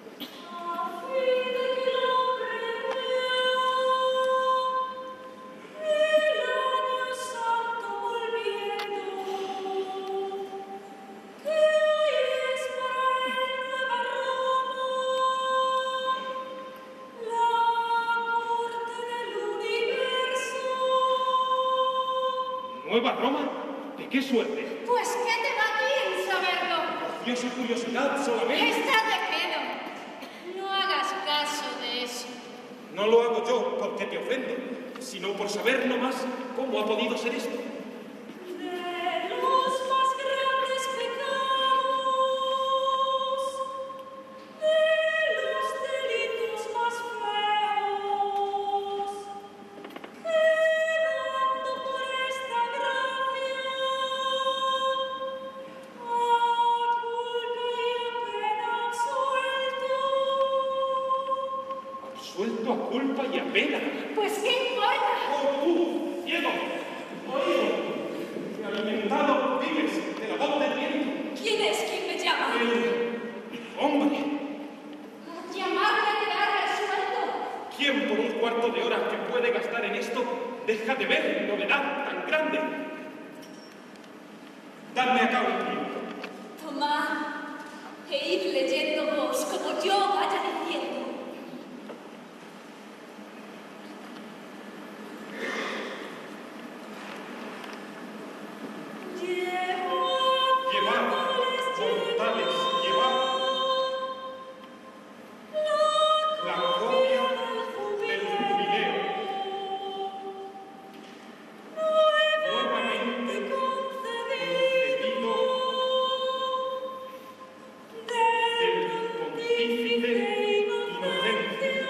S3: ¿Nueva Roma? ¿De qué suerte?
S2: Pues, ¿qué te va a ti en saberlo?
S3: Ociosa curiosidad solamente.
S2: Está de pedo. No hagas caso de eso.
S3: No lo hago yo porque te ofendo, sino por saber nomás cómo ha podido ser esto.
S8: De los más grandes pecados, de los delitos más feos, quedando por esta gracia, a culpa y a pena absuelto.
S3: Absuelto a culpa y a pena.
S2: Pues, ¿qué importa?
S3: ¡Oh, tú, ciego! ¡Oído! Que alimentado vives de la voz del viento.
S8: ¿Quién es quien me llama?
S3: El hombre.
S2: Llamarle a quedar resuelto.
S3: ¿Quién por un cuarto de hora que puede gastar en esto deja de ver novedad tan grande? Dadme acá un tiempo.
S8: Tomad e id leyendo vos como yo vaya diciendo.
S3: Llevad, mortales, llevad la copia del jubileo. Nuevamente concedido del pontífice Inocencio.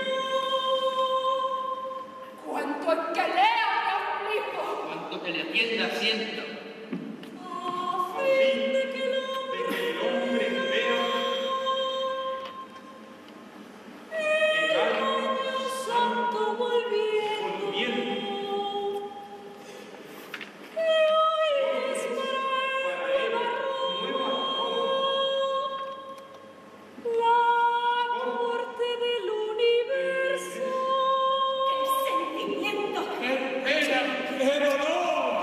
S2: Cuanto en que lea me aflijo.
S5: Cuanto que le atienda siento.
S3: A fin de que el hombre vea el año santo volviendo. Pues para él nueva
S8: La corte del universo.
S2: ¡Qué sentimiento!
S3: ¡Qué pena! ¡Pero no!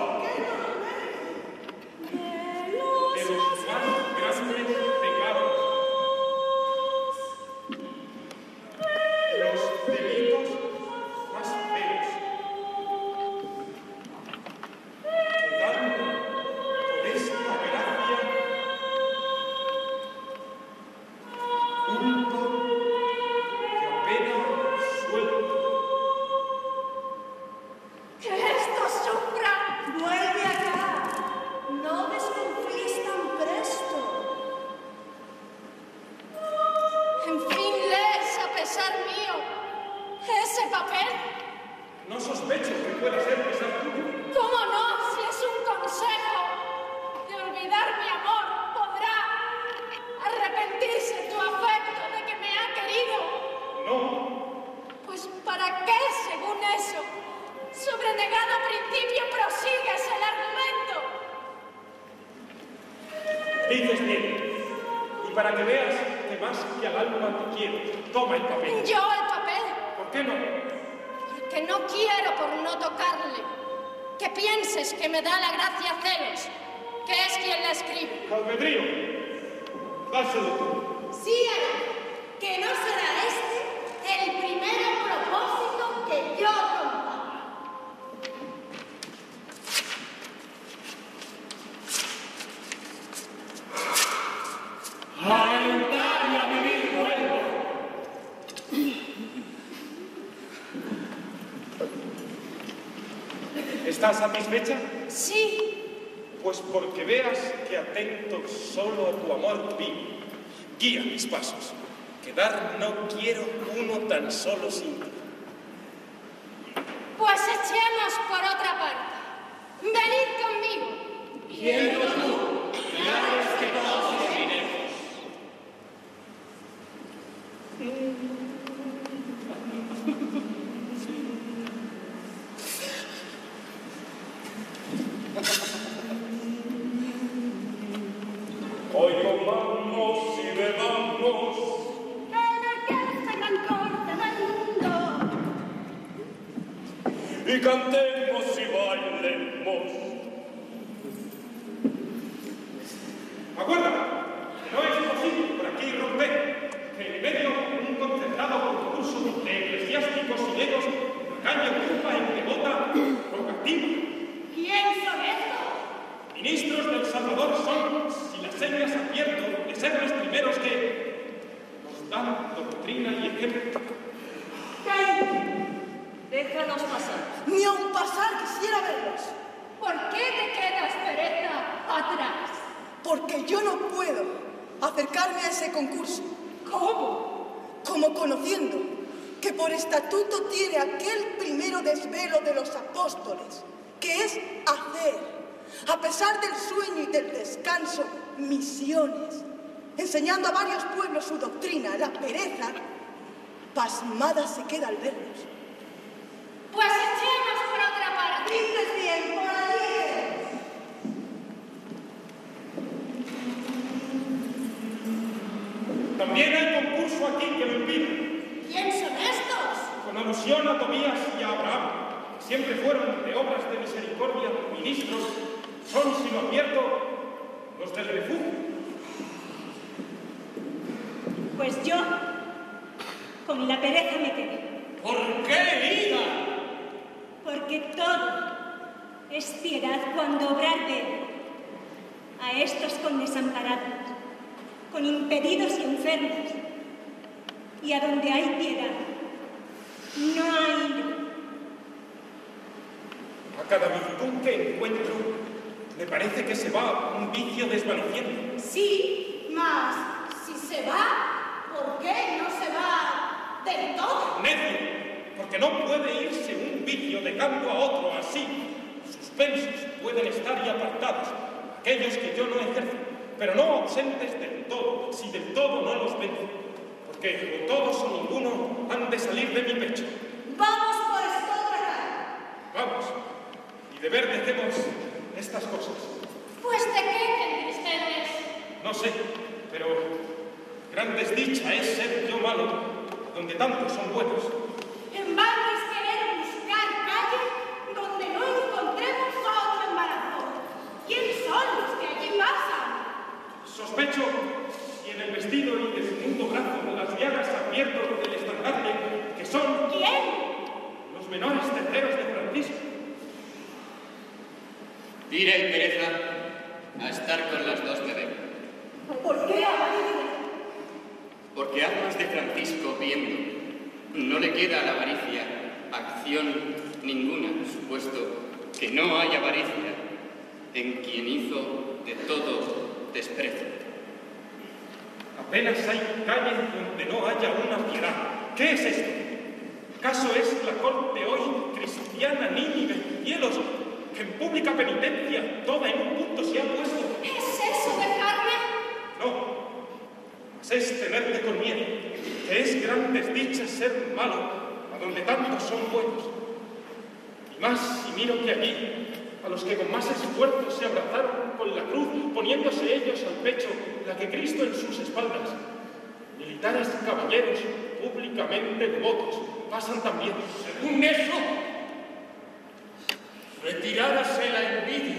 S8: De los
S3: De los más grandes pecados, los delitos más feos, quedando por esta gracia culto que apenas suelto.
S2: ¡Que esto sufra!
S1: Vuelve acá, no desconfíes tan presto.
S2: En fin, lees a pesar mío ese papel.
S3: No sospecho que pueda ser pesar tuyo.
S2: ¿Cómo no? Si
S7: consejo de olvidar mi amor podrá arrepentirse tu afecto de que me ha querido.
S3: No.
S7: Pues ¿para qué, según eso, sobre negado principio prosigues el argumento?
S3: Dices bien. Y para que veas que más que al alma te quiero, toma el papel.
S7: ¿Yo el papel?
S3: ¿Por qué no?
S7: Porque no quiero por no tocarle que pienses que me da la gracia Celos, que es quien la escribe.
S3: Albedrío. Dáselo tú.
S2: Sí, Ana, que no será este el primer propósito que yo rompa.
S6: ¡A entrar y a vivir vuelvo!
S3: ¿Estás satisfecha?
S7: Sí,
S3: Pues porque veas que atento solo a tu amor vivo. Guía mis pasos. Quedar no quiero uno tan solo sin ti.
S7: pues echemos por otra parte. Venid conmigo.
S6: Yendo tú, claro es que todos iremos.
S4: Hoy comamos y bebamos,
S2: En aquel gran corte del mundo.
S4: y cantemos y bailemos. Aguarda, que no es posible por aquí romper, que en medio un concentrado concurso de eclesiásticos y legos, la calle ocupa en devota rogativa.
S2: ¿Quién son estos?
S4: Ministros del Salvador son, si las señas advierto, de ser los primeros que nos dan doctrina y ejemplo.
S2: Déjanos pasar.
S9: Ni aun pasar quisiera verlos,
S7: ¿Por qué te quedas, pereza, atrás?
S9: porque yo no puedo acercarme a ese concurso.
S7: ¿Cómo?
S9: Como conociendo que por estatuto tiene aquel primero desvelo de los apóstoles, que es hacer, a pesar del sueño y del descanso, misiones, enseñando a varios pueblos su doctrina, la pereza, pasmada se queda al verlos.
S7: Pues echemos por otra parte.
S1: Dices bien, por allí es.
S4: También hay concurso aquí que lo impide,
S2: ¿Quién son estos?
S4: con alusión a Tobías y a Abraham, que siempre fueron de obras de misericordia ministros, son, si lo advierto, los del refugio.
S8: Pues yo con la pereza me quedé,
S6: ¿Por qué ira?
S8: porque todo es piedad cuando obrar veo a estos con desamparados, con impedidos y enfermos, y a donde hay piedad no hay ira.
S3: A cada virtud que encuentro, me parece que se va un vicio desvaneciendo.
S2: Sí, mas si se va, ¿por qué no se va del todo?
S3: Necio, porque no puede irse un vicio dejando a otro así. Suspensos pueden estar y apartados, aquellos que yo no ejerzo, pero no ausentes del todo, si del todo no los venzo, porque o todos o ninguno han de salir de mi pecho.
S1: Vamos por esta otra cara.
S3: Vamos, y de ver dejemos estas cosas.
S7: Pues de qué te entristeces.
S3: No sé, pero gran desdicha es ser yo malo, donde tantos son buenos.
S2: En vano es querer buscar calle donde no encontremos a otro embarazo. ¿Quién son los que allí pasan?
S3: Sospecho, y en el vestido y desnudo brazo, las llagas abiertas del estandarte, que son
S2: ¿Quién?
S3: los menores terceros de Francisco.
S5: Tira y pereza a estar con las dos me debo.
S2: ¿Por qué avaricia?
S5: Porque armas de Francisco viendo, no le queda a la avaricia acción ninguna, supuesto que no hay avaricia en quien hizo de todo desprecio.
S3: Apenas hay calle donde no haya una piedad. ¿Qué es esto? ¿Acaso es la corte hoy cristiana, nínive, cielos?
S4: que en pública penitencia toda en un punto se ha puesto.
S2: ¿Es eso dejarme?
S4: No, mas es tenerte con miedo, que es gran desdicha ser malo, a donde tantos son buenos. Y más si miro que allí, a los que con más esfuerzo se abrazaron con la cruz, poniéndose ellos al pecho la que Cristo en sus espaldas, militares caballeros públicamente devotos, pasan también.
S6: Según eso, retirárase la envidia,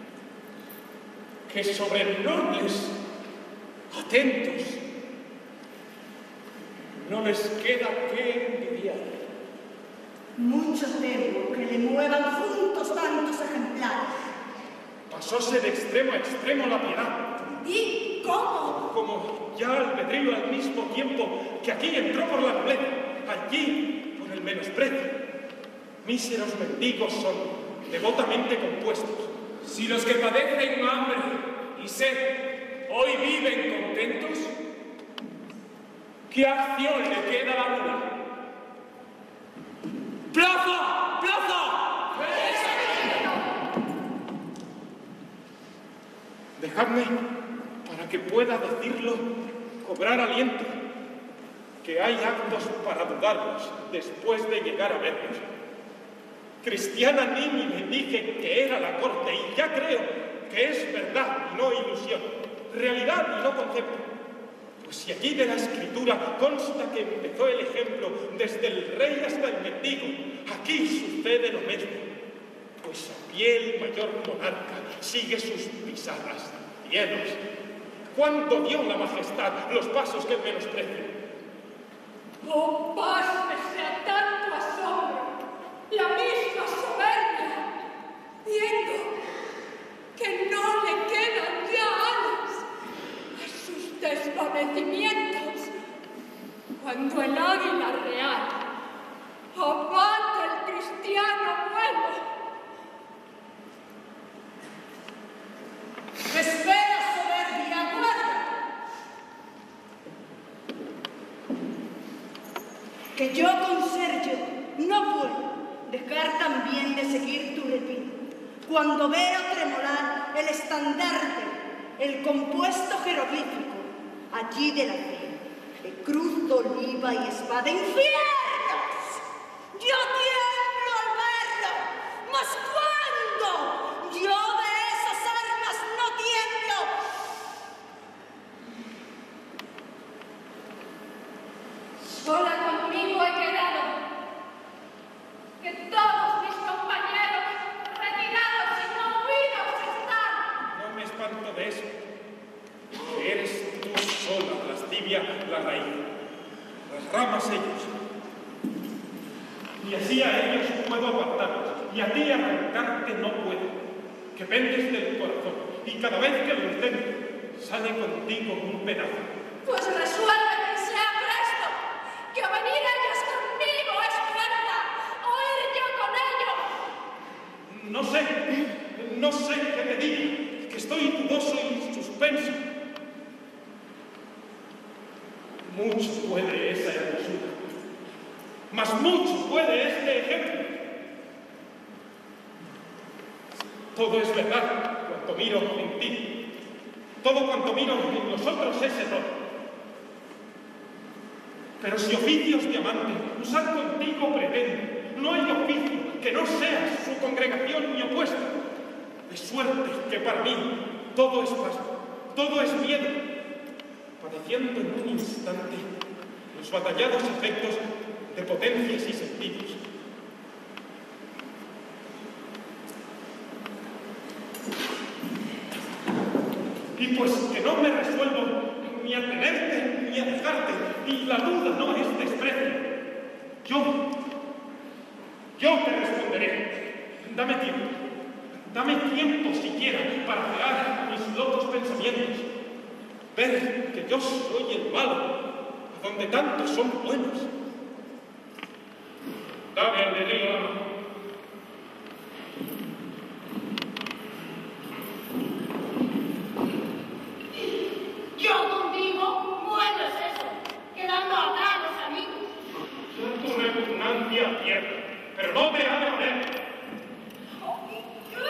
S6: que sobre nobles, atentos, no les queda que envidiar.
S1: Mucho temo que le muevan juntos tantos ejemplares.
S4: Pasóse de extremo a extremo la piedad.
S1: ¿Y cómo?
S4: Como ya albedrío al mismo tiempo que aquí entró por la nobleza, allí por el menosprecio. Míseros mendigos son, devotamente compuestos.
S6: Si los que padecen hambre y sed hoy viven contentos, ¿qué acción le queda a la una? ¡Plaza! ¡Plaza!
S4: Dejadme, para que pueda decirlo, cobrar aliento, que hay actos para dudarlos después de llegar a verlos. Cristiana Nini me dije que era la corte y ya creo que es verdad y no ilusión, realidad y no concepto. Pues si aquí de la escritura consta que empezó el ejemplo desde el rey hasta el mendigo, aquí sucede lo mismo. Pues a pie el mayor monarca sigue sus pisadas, cielos. ¿Cuándo dio la majestad los pasos que menosprecio?
S2: Oh, pásmese a tanto asombro, la misma soberbia, viendo que no le quedan ya alas a sus desvanecimientos, cuando el águila real abate el cristiano vuelo.
S1: Espera, soberbia, aguarda. Que yo con Sergio no puedo dejar también de seguir tu retiro. Cuando veo tremolar el estandarte, el compuesto jeroglífico, allí de la fe, de cruz de oliva y espada, ¡infiernos! Yo tiemblo al verlo, mas ¿cuándo? Yo de esas armas no tiemblo.
S2: Sola conmigo he quedado, que todos mis compañeros retirados y no huidos están.
S4: No me espanto de eso. Que eres tú sola, lascivia, la raíz. Las ramas ellos. Y así a ellos puedo apartarlos, y a ti arrancarte no puedo. Que pendes del corazón, y cada vez que lo intento, sale contigo un pedazo.
S2: Pues resuelve que sea presto, que venir ellos conmigo es fuerza, o ir yo con ellos.
S4: No sé, no sé qué te diga, que estoy dudoso y suspenso. Mucho puede esa hermosura, mas mucho puede este ejemplo. Todo es verdad cuanto miro en ti, todo cuanto miro en los otros es error. Pero si oficios de amante usar contigo pretende, no hay oficio que no sea su congregación ni opuesto. De suerte que para mí todo es paz, todo es miedo, padeciendo en un instante los batallados efectos de potencias y sentidos. Y pues que no me resuelvo ni a tenerte ni a dejarte, y la duda no es desprecio. Yo, yo te responderé. Dame tiempo, dame tiempo siquiera para crear mis locos pensamientos. Ver que yo soy el malo, a donde tantos son buenos. Dame al dedillo la mano.
S2: Yo contigo, bueno es eso, quedando acá los amigos.
S4: Tu repugnancia tierra, pero no me ha de valer.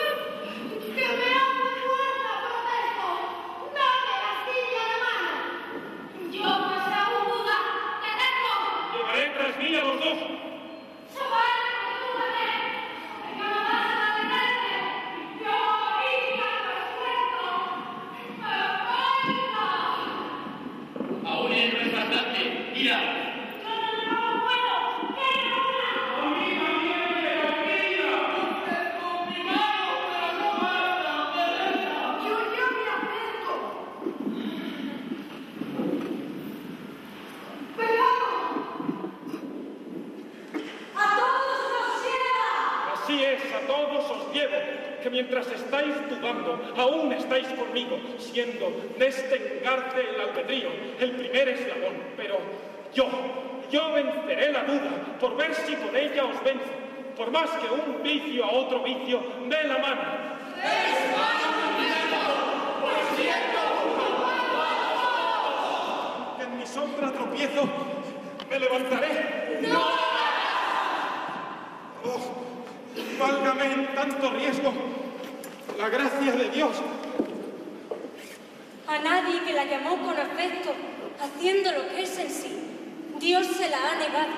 S6: Mira.
S4: Que mientras estáis dudando, aún estáis conmigo, siendo de este engarce el albedrío el primer eslabón. Pero yo, yo venceré la duda por ver si con ella os venzo, por más que un vicio a otro vicio dé la mano. Que en mi sombra tropiezo, me levantaré.
S7: ¡No!
S4: Oh, válgame en tanto riesgo la gracia de Dios.
S2: A nadie que la llamó con afecto, haciendo lo que es en sí, Dios se la ha negado.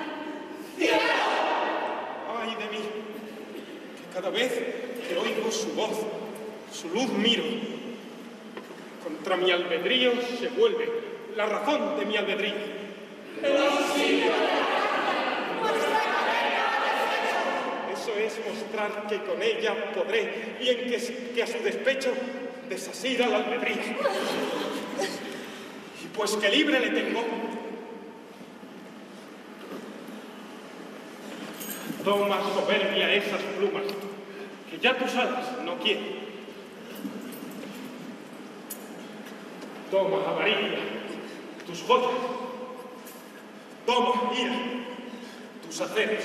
S4: ¡Ay de mí! Que cada vez que oigo su voz, su luz miro, contra mi albedrío se vuelve la razón de mi albedrío. Eso es mostrar que con ella podré, bien que, que a su despecho, desasir al albedrío. Y pues que libre le tengo, toma soberbia esas plumas, que ya tus alas no quieren. Toma, avaricia, tus joyas. Toma, ira, tus aceros.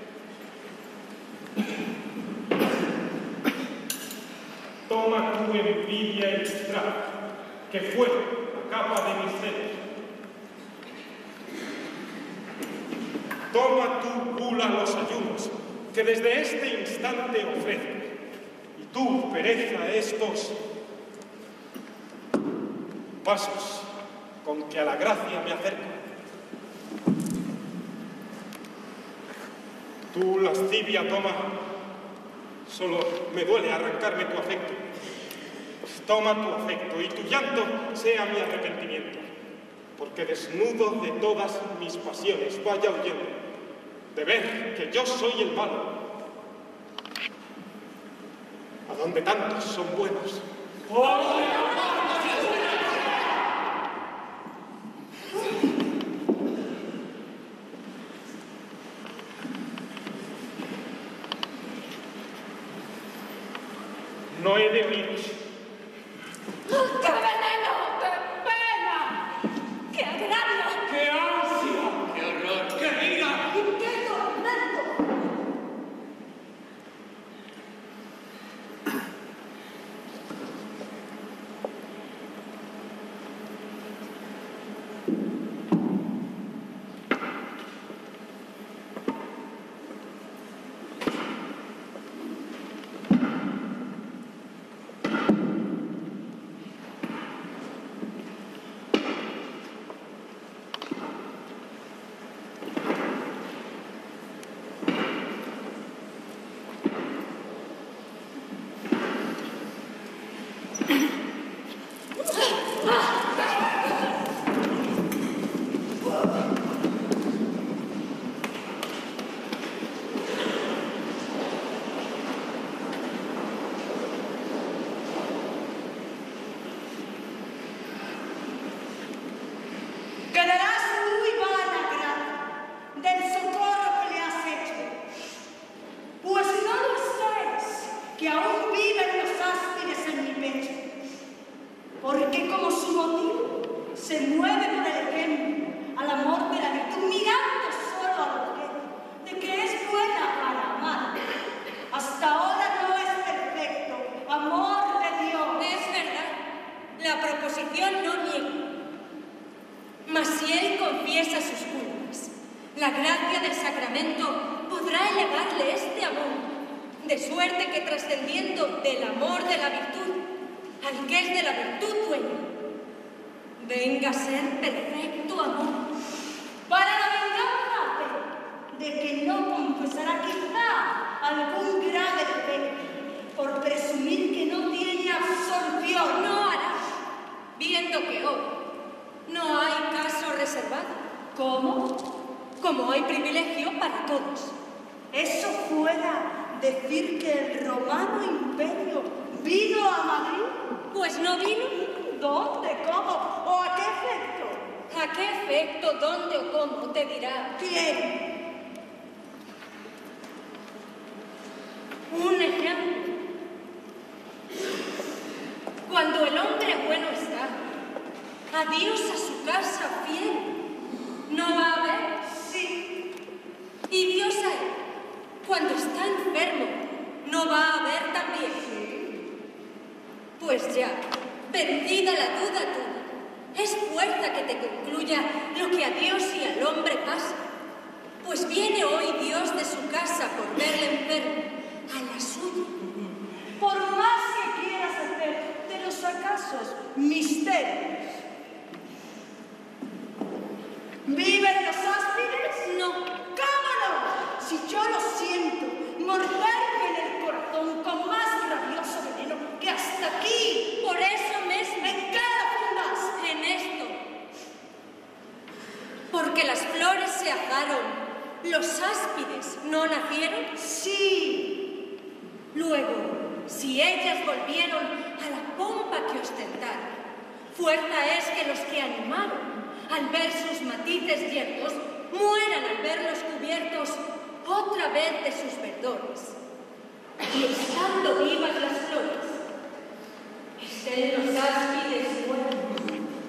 S4: Toma tu envidia el estrago, que fue la capa de mis celos. Toma tu gula los ayunos, que desde este instante ofrezco, y tú pereza estos pasos con que a la gracia me acerco. Tú, lascivia, toma. Solo me duele arrancarme tu afecto. Toma tu afecto y tu llanto sea mi arrepentimiento, porque desnudo de todas mis pasiones vaya huyendo, de ver que yo soy el malo, a donde tantos son buenos. ¡Oh! No he de oíros.
S7: ¡Qué veneno! ¡Qué pena!
S2: ¡Qué agravio!
S6: ¡Qué ansia!
S5: ¡Qué horror!
S6: ¡Qué ira!
S2: ¡Qué tormento!
S1: Quedarás muy vana grata del socorro que le has hecho, pues no lo sabes, que aún viven los áspides en mi pecho, porque como su motivo se mueve por el ejemplo al amor de la virtud, mirando solo al objeto de que es buena para amar. Hasta ahora no es perfecto, amor de Dios.
S2: Es verdad, la proposición no niega. Mas si él confiesa sus culpas, la gracia del sacramento podrá elevarle este amor, de suerte que trascendiendo del amor de la virtud al que es de la virtud dueño, venga a ser perfecto amor.
S1: Para la venganza de que no confesará quizá algún grave defecto, por presumir que no tiene absorción.
S2: No hará, viendo que hoy no hay caso reservado, ¿Cómo? Como hay privilegio para todos.
S1: Eso fuera decir que el romano imperio vino a Madrid.
S2: Pues no vino.
S1: ¿Dónde? ¿Cómo? ¿O a qué efecto?
S2: ¿A qué efecto, dónde o cómo te dirá?
S1: ¿Quién?
S2: Un ejemplo. Cuando el hombre bueno está, adiós a su casa fiel, no va a ver.
S1: Sí.
S2: Y Dios a él, cuando está enfermo, no va a ver también. Pues ya, vencida la duda toda, es fuerza que te concluya lo que a Dios y al hombre pasa. Pues viene hoy Dios de su casa por verle enfermo, a la suya.
S1: Por más que quieras hacer de los acasos misterios. ¿Viven los áspides?
S2: No.
S1: ¿Cómo no? Si yo lo siento, morderme en el corazón con más rabioso veneno que hasta aquí.
S2: Por eso mismo,
S1: En cada fundas.
S2: en esto. Porque las flores se ajaron, los áspides no nacieron.
S1: Sí.
S2: Luego, si ellas volvieron a la pompa que ostentaron, fuerza es que los que animaron, al ver sus matices yertos, mueran al verlos cubiertos otra vez de sus verdores. Y estando vivas las flores, estén los áspides muertos.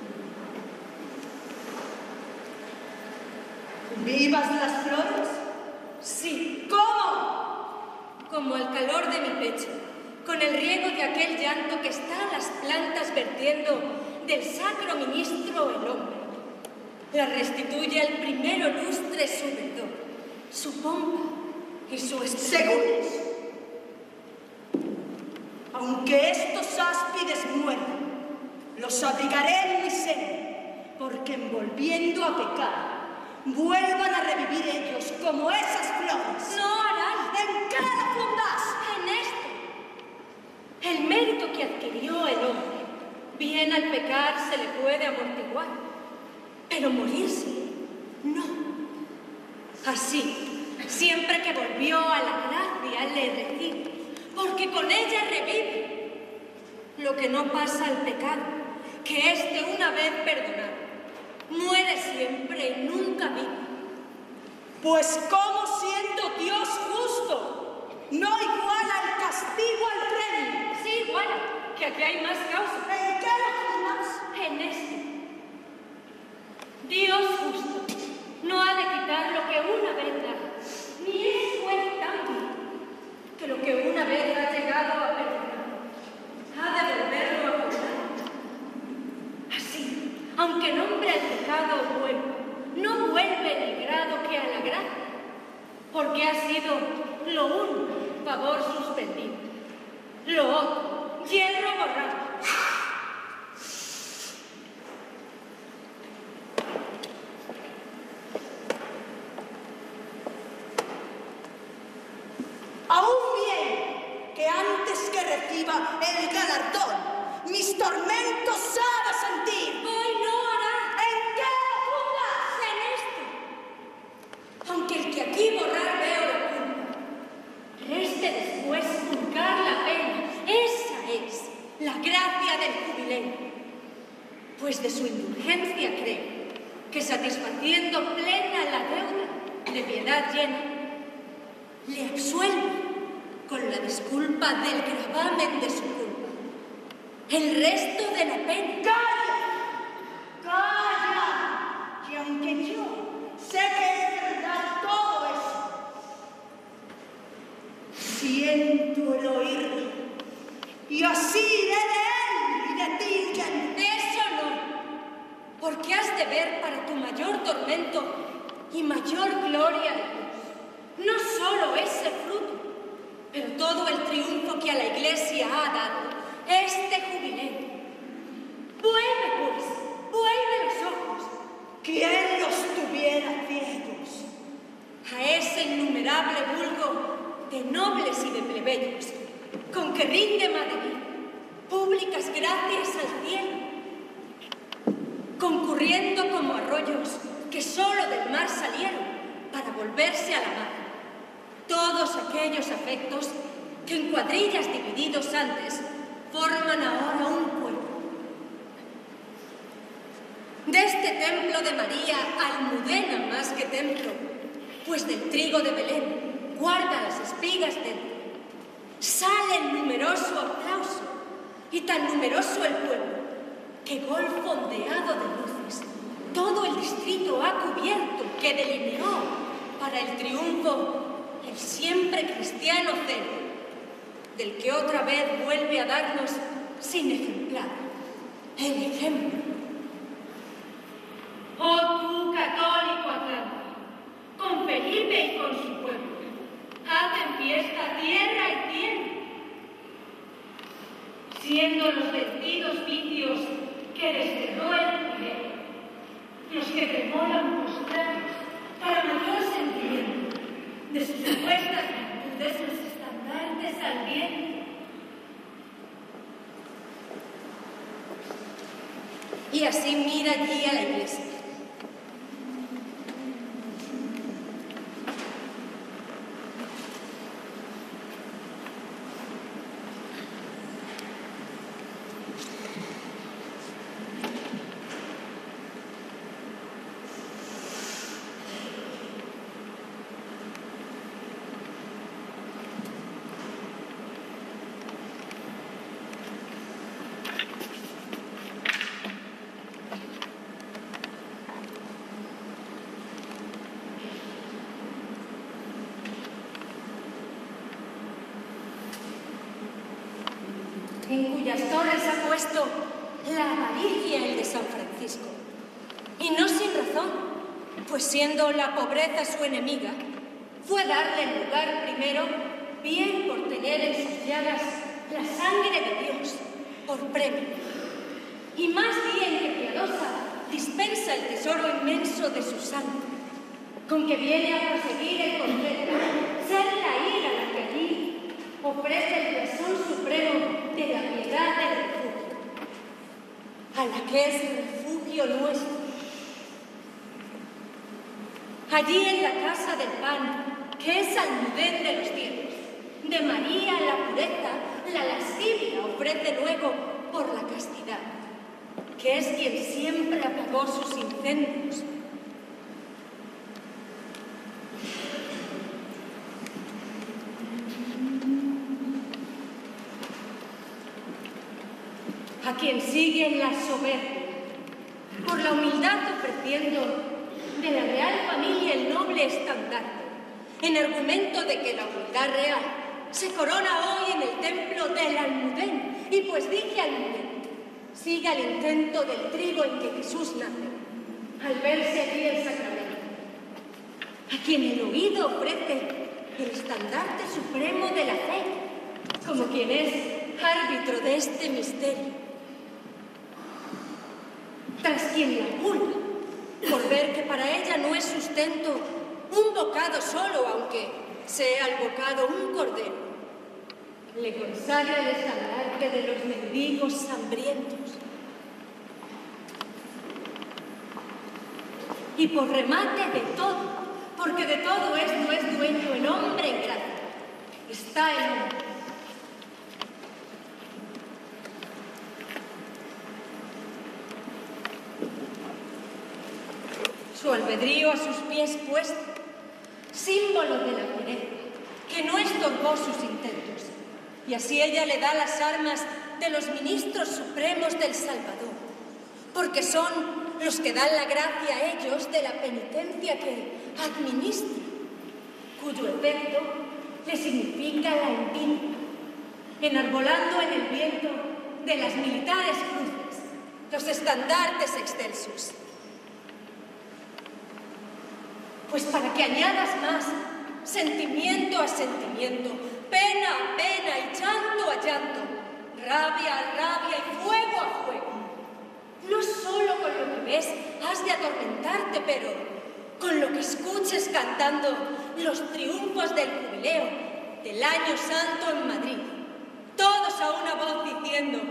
S1: ¿Vivas las flores?
S2: Sí,
S1: ¿Cómo?
S2: como el calor de mi pecho, con el riego de aquel llanto que está a las plantas vertiendo del sacro ministro el hombre. La restituye al primero lustre su verdor, su pompa y su esplendor.
S1: Según eso, aunque estos áspides mueran, los abrigaré en mi seno, porque envolviendo a pecar, vuelvan a revivir ellos como esas flores.
S2: No harán
S1: En cada fundaz.
S2: en esto el mérito que adquirió el hombre. Bien al pecar se le puede amortiguar, pero morirse no. Así, siempre que volvió a la gracia le recibe, porque con ella revive. Lo que no pasa al pecado, que es de una vez perdonado, muere siempre y nunca vive.
S1: Pues como siendo Dios justo, no iguala el castigo al premio.
S2: Sí, igual, que aquí hay más causas.
S1: ¿En qué lo fundas?
S2: En este. Dios justo no ha de quitar lo que una vez da, ni es juez tan vil que lo que una vez ha llegado a perdonar, ha de volverlo a cobrar. Así, aunque nombre al pecado vuelva, no vuelve ni grado que a la gracia, porque ha sido lo uno favor suspendido, lo otro hierro borrado.
S1: Aún bien que antes que reciba el galardón, mis tormentos ha de sentir.
S2: Hoy no hará
S1: ¿En qué lo fundas?
S2: aunque el que aquí borrar veo la culpa, reste después juzgar la pena. Esa es la gracia del jubileo. Pues de su indulgencia creo que satisfaciendo plena la deuda de piedad llena, le absuelve con la disculpa del gravamen de su culpa el resto de la pena.
S1: ¡Calla! ¡Calla! Que aunque yo sé que es verdad todo eso, siento el oírlo, y así iré de él y de ti huyendo.
S2: Eso no, porque has de ver para tu mayor tormento y mayor gloria de Dios, no solo ese fruto, pero todo el triunfo que a la Iglesia ha dado este jubileo. Vuelve, pues, vuelve los ojos
S1: ¿Quién los tuviera ciegos?
S2: a ese innumerable vulgo de nobles y de plebeyos, con que rinde Madrid públicas gracias al cielo, concurriendo como arroyos que que solo del mar salieron para volverse a la mar. Todos aquellos afectos que en cuadrillas divididos antes forman ahora un cuerpo. De este templo de María, Almudena más que templo, pues del trigo de Belén guarda las espigas dentro, sale el numeroso aplauso y tan numeroso el pueblo que golfo ondeado de luces todo el distrito ha cubierto que delineó para el triunfo el siempre cristiano celo, del que otra vez vuelve a darnos sin ejemplar el ejemplo.
S8: Oh tú, católico Atlante, con Felipe y con su pueblo, hacen fiesta tierra y cielo, siendo los vencidos vicios que desterró el primero, los que tremolan postrados para mayor sentimiento de sus supuestas virtudes los estandartes al viento.
S2: Y así mira allí a la iglesia. En cuyas torres ha puesto la avaricia el de San Francisco. Y no sin razón, pues siendo la pobreza su enemiga, fue darle el lugar primero, bien por tener en sus llagas la sangre de Dios, por premio. Y más bien que piadosa dispensa el tesoro inmenso de su sangre, con que viene a proseguir el concepto, ser la ira la que allí ofrece el blasón supremo de la piedad del refugio, a la que es refugio nuestro. Allí en la casa del pan, que es almudén de los cielos, de María la pureza, la lascivia ofrece luego por la castidad, que es quien siempre apagó sus incendios. A quien sigue en la soberbia, por la humildad ofreciendo de la real familia el noble estandarte, en argumento de que la humildad real se corona hoy en el templo del Almudén, y pues dije Almudén, siga el intento del trigo en que Jesús nace, al verse allí el sacramento, a quien el oído ofrece el estandarte supremo de la fe, como quien es árbitro de este misterio, tras quien la culpa, por ver que para ella no es sustento un bocado solo, aunque sea el bocado un cordero, le consagra el estandarte de los mendigos hambrientos. Y por remate de todo, porque de todo esto es dueño el hombre en gracia, está el hombre. Su albedrío a sus pies puesto, símbolo de la pureza, que no estorbó sus intentos, y así ella le da las armas de los ministros supremos del Salvador, porque son los que dan la gracia a ellos de la penitencia que administra, cuyo efecto le significa la endimia, enarbolando en el viento de las militares cruces los estandartes excelsos. Pues para que añadas más sentimiento a sentimiento, pena a pena y llanto a llanto, rabia a rabia y fuego a fuego, no solo con lo que ves has de atormentarte, pero con lo que escuches cantando los triunfos del jubileo del año santo en Madrid, todos a una voz diciendo: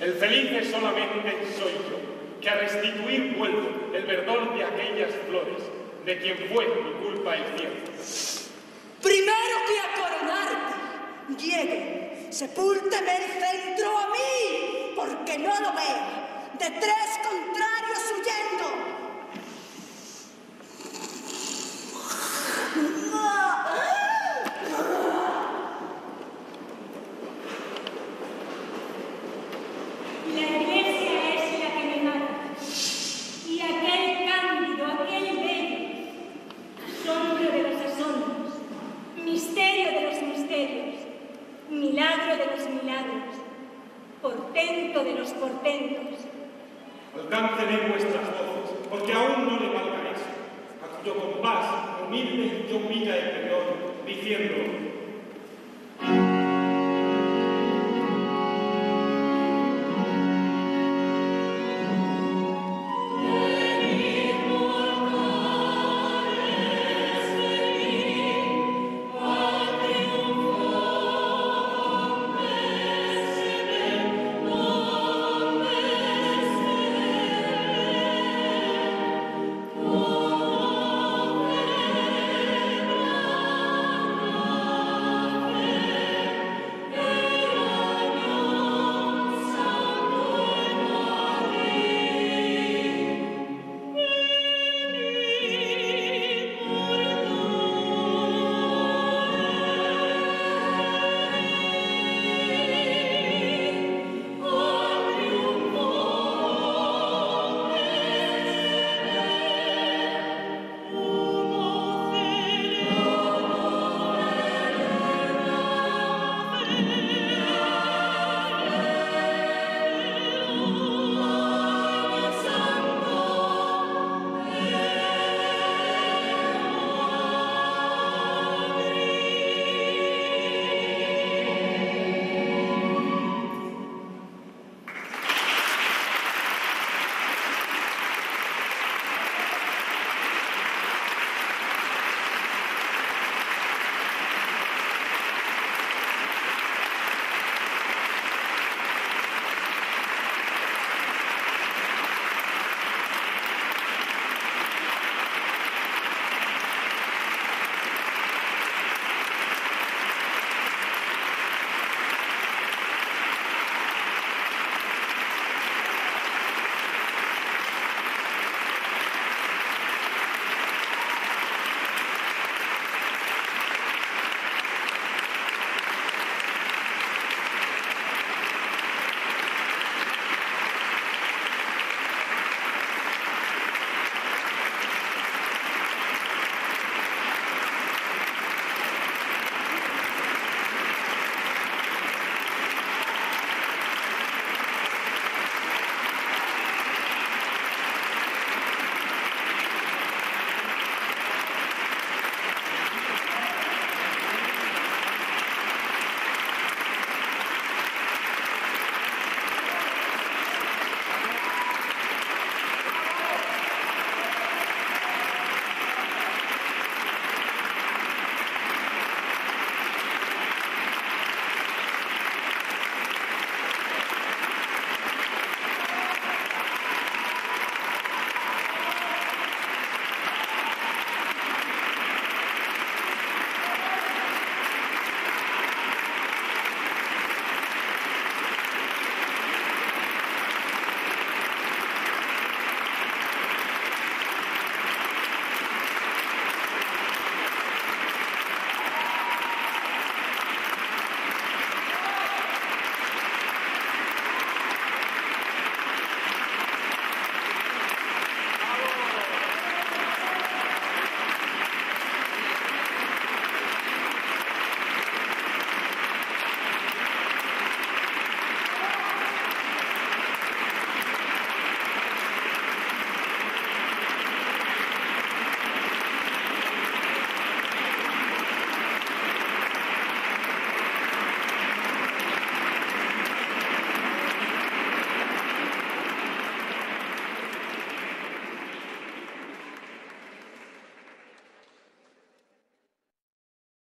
S4: El feliz solamente soy yo, que a restituir vuelvo el verdor de aquellas flores, de quien fue mi culpa el cielo.
S9: Primero que a coronarte llegue, sepúlteme el centro a mí, porque no lo vea, de tres contrarios huyendo.
S8: La iglesia es la que me mata, y aquel cándido, aquel bello, asombro de los asombros, misterio de los misterios, milagro de los milagros, portento de los portentos.
S4: Alcáncele vuestras voces, porque aún no le valga eso, a cuyo compás humilde yo pida el perdón, diciendo: